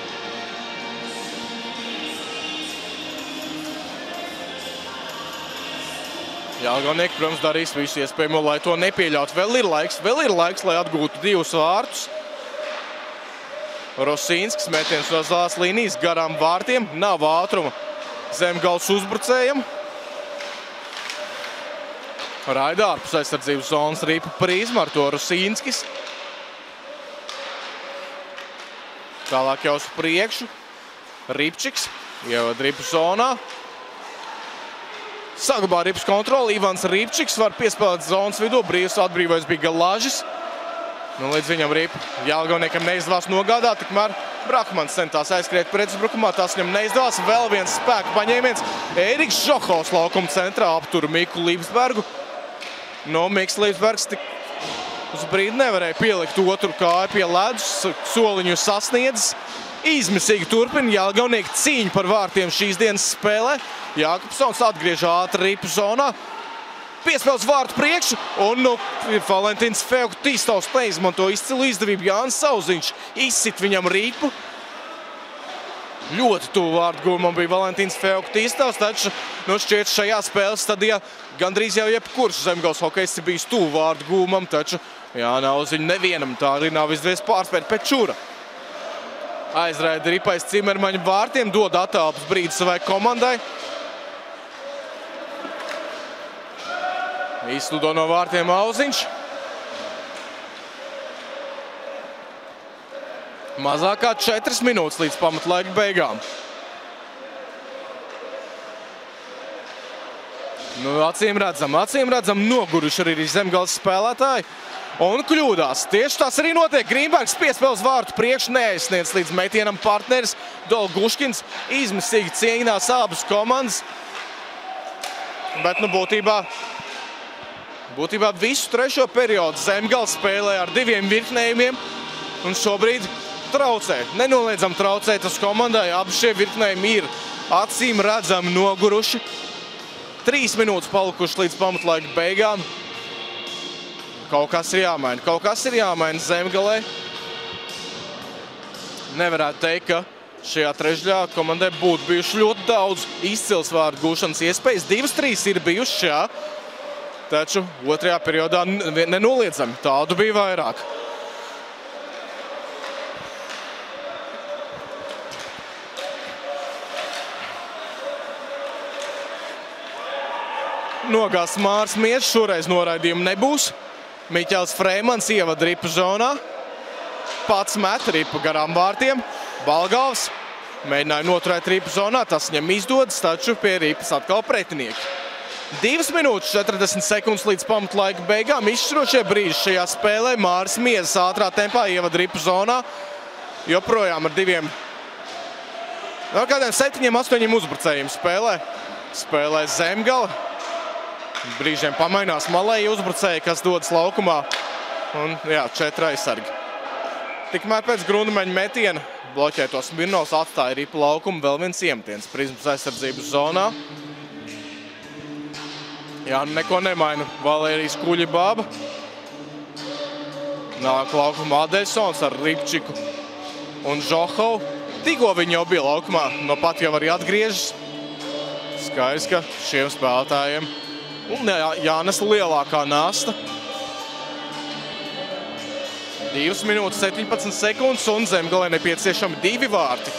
Jelgavnieki, protams, darīs visu iespējamo, lai to nepieļautu. Vēl ir laiks, vēl ir laiks, lai atgūtu divus vārtus. Rosīnskis metiens no zilās līnijas garām vārtiem. Nav ātruma Zemgales uzbrucējam. Raida ārpus aizsardzības zonas ripa prizma ar to Rosīnskis. Tālāk jau uz priekšu. Ripčiks ievad ripu zonā. Saglabā ripas kontroli. Ivans Ripčiks var piespēlēt zonas vidū. Brīvs atbrīvojas bija Galāžis. Nu, līdz viņam ripa Jelgavniekam neizdevās nogādāt. Tikmēr Brakmans centās aizskriet pretuzbrukumā. Tas viņam neizdevās. Vēl viens spēku paņēmiens. Ēriks Žohovs laukuma centrā aptur Miku Līpsbergu. Nu, Miks Līpsbergs tik uz brīdi nevarēja pielikt otru kāju pie ledus, soliņu sasniedzis. Izmisīgi turpina Jelgavnieki cīņu par vārtiem šīs dienas spēlē. Jākopsons atgriež ātri ripu zonā. Piespēles vārtu priekšu un nu, Valentīns Feoktistovs neizmanto izcilu izdevību. Jānis Auziņš izsit viņam ripu. Ļoti tuvu vārtu gūmam bija Valentīns Feoktistovs, taču nu, šķiet šajā spēles stadijā gandrīz jau jebkurš Zemgales hokejists bijis tuvu vārtu gūmam, taču Jānis Auziņš nevienam tā arī nav izdevies pārspēt Pečūra. Aizraida ripais Cimermaņa vārtiem, dod attālpas brīdi savai komandai. Izslido no vārtiem Auziņš. Mazāk kā četras minūtes līdz pamatlaika beigām. Nu, acīm redzam, acīm redzam, noguruši arī Zemgales spēlētāji. Un kļūdās. Tieši tas arī notiek. Grimbergs piespēles vārtu priekš neaizsniedz līdz metienam partneris Dolguškins. Izmisīgi cīnās abas komandas. Bet, nu, būtībā, būtībā visu trešo periodu Zemgale spēlē ar diviem virknējumiem. Un šobrīd traucē. Nenoliedzam traucē tas komandai. Abi šie virknējumi ir acīm redzami noguruši. Trīs minūtes palikuši līdz pamatlaika beigām. Kaut kas ir jāmaina. Kaut kas ir jāmaina Zemgalē. Nevarētu teikt, ka šajā trešdaļā komandai būtu bijuši ļoti daudz izcils vārdu gūšanas iespējas. Divas, trīs ir bijušas, jā. Taču otrajā periodā nenoliedzami. Tādu bija vairāk. Nogās Mārs Miešs, šoreiz noraidījumu nebūs. Miķels Freimans ievada ripu zonā. Pats met ripu garām vārtiem. Balgavs mēģināja noturēt ripu zonā, tas viņam izdodas, taču pie ripas atkal pretinieki. Divas minūtes četrdesmit sekundes līdz pamatlaika beigām. Izšķirošie brīži šajā spēlē. Māris Miezes ātrā tempā ievada ripu zonā. Joprojām ar diviem, no kādiem septiņiem, astoņiem uzbrucējiem spēlē. Spēlē Zemgale. Brīžiem pamainās malēji uzbrucēji, kas dodas laukumā. Un, jā, četri aizsargi. Tikmēr pēc Grundmeņa metiena bloķēto Smirnovs atstāja ripu laukumu, vēl viens iemetiens Prizmas aizsardzības zonā. Jā, neko nemaina Valērijas Kuļibaba. Nāk laukumā Adeļsons ar Ripčiku un Žohovu. Tikko viņi jau bija laukumā, no pat jau arī atgriežas. Skaidrs, ka šiem spēlētājiem un jānes lielākā nasta. Divas minūtes septiņpadsmit sekundes un Zemgalē nepieciešami divi vārti.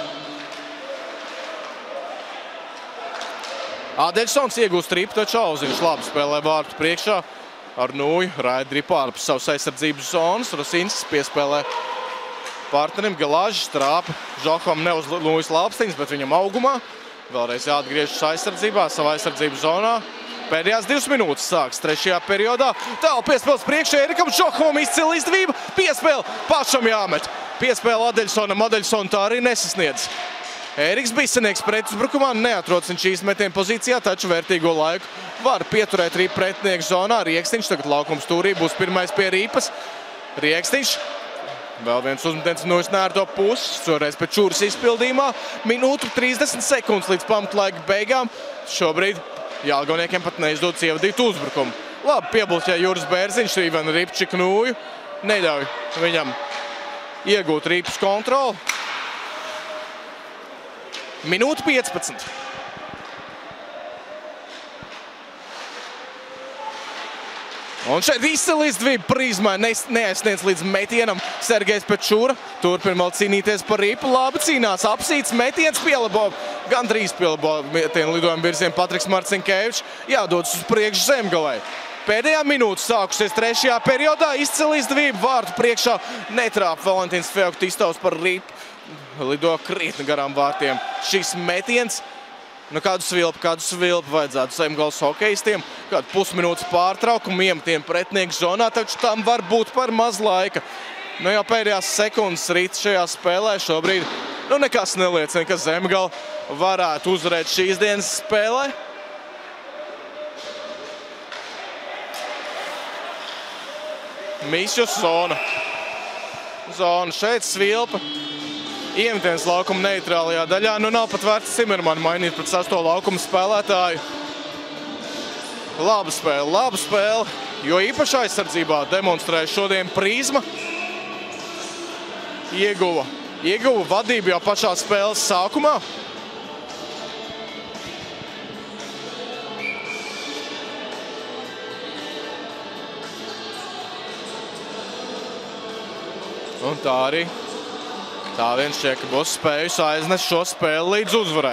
Adeļsons iegūst ripu, taču Auziņš labi spēlē vārtu priekšā. Ar nūju raida ripu ārpus savas aizsardzības zonas. Rosinskis piespēlē partnerim Galāžs, trāpa Žohovam ne uz nūjas lāpstiņas, bet viņam augumā. Vēlreiz jāatgriežas aizsardzībā, savā aizsardzības zonā. Pēdējās divas minūtes sāks trešajā periodā. Tālu piespēles priekšā Erikam Žohovam izcila izdevība. Piespēle pašam jāmet. Piespēle Adeļsonam. Adeļsonu tā arī nesasniedz. Eriks Bisenieks pretuzbrukumā neatrodas viņš īsti metiena pozīcijā, taču vērtīgo laiku var pieturēt ripu pretinieku zonā. Riekstiņš tagad laukums stūrī būs pirmais pie ripas. Riekstiņš. Vēl viens uzmetiens no nērto puses. Šoreiz pēc Čūras izpildījumā. Minūtu trīsdesmit sekundes līdz pamatlaika beigām. Šobrīd Jālgavniekiem pat neizdodas ievadīt uzbrukumu. Labi piebloķē Juris Bērziņš, Ivana Ripčiku nūju. Neļauj viņam iegūt ripas kontroli. Minūte piecpadsmit. Un šeit izcila izdevība Prizmai neaizsniedz līdz metienam Sergejs Pečūra. Turpin vēl cīnīties par ripu. Labi cīnās, apsīts metiens pielabo. Gandrīz pielabo metienu lidojumu virzien Patriks Marcinkevičs. Jādodas uz priekšu Zemgalē. Pēdējā minūte sākusies trešajā periodā. Izcila izdevība vārtu priekšā. Netrāp Valentīns Feoktistovs par ripu. Lido krietni garām vārtiem. Šis metiens. Nu, kādu svilpu, kādu svilpu vajadzētu Zemgales hokejistiem, kādu pusminūtes pārtraukumu iemetiem pretinieku zonā, taču tam var būt par maz laika. Nu, jau pēdējās sekundes rīts šajā spēlē šobrīd, nu, nekas neliecina, ka Zemgale varētu uzvarēt šīs dienas spēlē. Mišus zona. Zona šeit svilpa. Iemetiens laukuma neitrālajā daļā. Nu, nav pat vērts Cimermanu mainīt pret sesto laukuma spēlētāju. Laba spēle, laba spēle, jo īpaši aizsardzībā demonstrēja šodien Prizma. Ieguva, ieguva vadību jau pašā spēles sākumā. Un tā arī. Tā viens šķiet, ka būs spējusi aiznest šo spēli līdz uzvarai.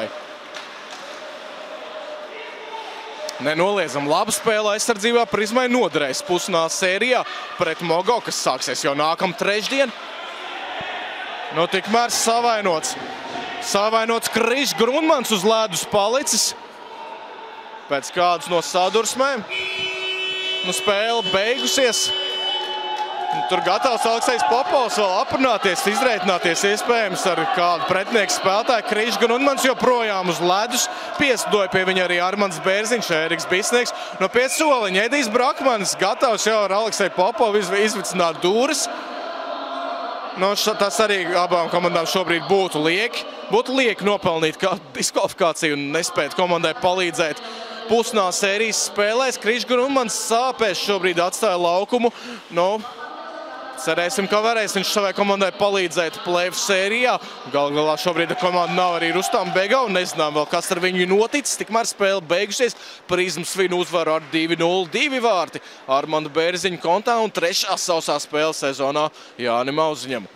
Nenoliedzam, laba spēle aizsardzībā Prizmai noderēs pusfināla sērijā pret Mogo, kas sāksies jau nākam trešdien. Nu, tikmēr savainots. Savainots Krišs Grundmans uz ledus palicis. Pēc kādas no sadursmēm. Nu, spēle beigusies. Tur gatavs Aleksejs Popovs vēl aprunāties, izreitināties iespējams ar kādu pretinieku spēlētāju. Krišs Grundmans joprojām uz ledus. Pieslidoja pie viņa arī Armands Bērziņš, Eriks Bisenieks. No pie soliņa Edijs Brakmanis gatavs jau ar Alekseju Popovu izvicināt dūris. Nu, tas arī abām komandām šobrīd būtu lieki. Būtu lieki nopelnīt diskvalifikāciju un nespēt komandai palīdzēt pusfināla sērijas spēlēs. Krišs Grundmans sāpēs šobrīd atstāja laukumu. Nu, Cerēsim, ka varēs viņš savai komandai palīdzēt play-off sērijā. Gal galā šobrīd komanda nav arī Rustam Begau. Nezinām vēl, kas ar viņu noticis. Tikmēr spēle beigušies. Prizma svin uzvaru ar divi nulle, divi vārti Armanda Bērziņa kontā un trešā sausā spēle sezonā Jānim Auziņam.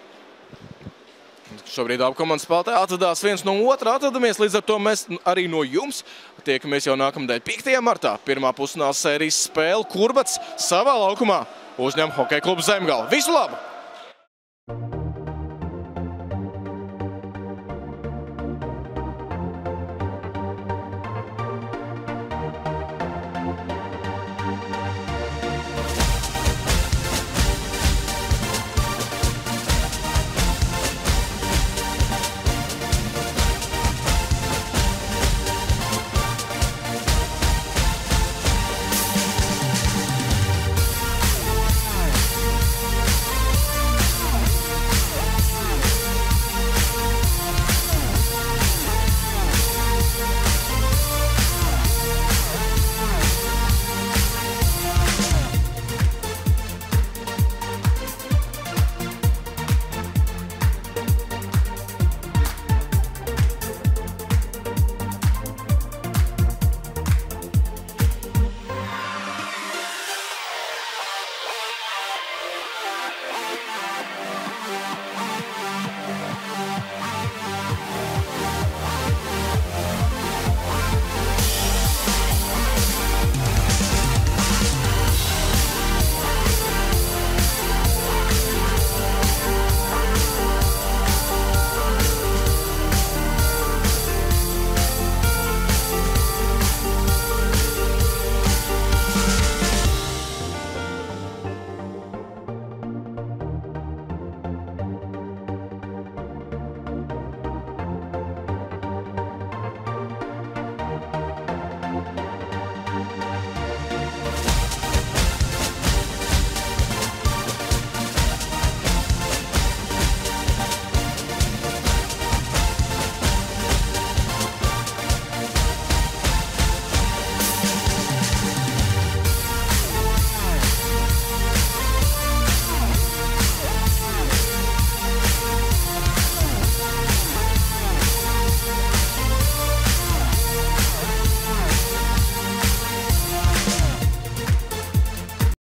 Šobrīd abi komandas spēlētāji atvadās viens no otra, atvadamies, līdz ar to mēs arī no jums tiekamies jau nākamnedēļ piektajā martā. Pirmā pusfināla sērijas spēle Kurbats savā laukumā uzņem Hokeja klubu Zemgala. Visu labu!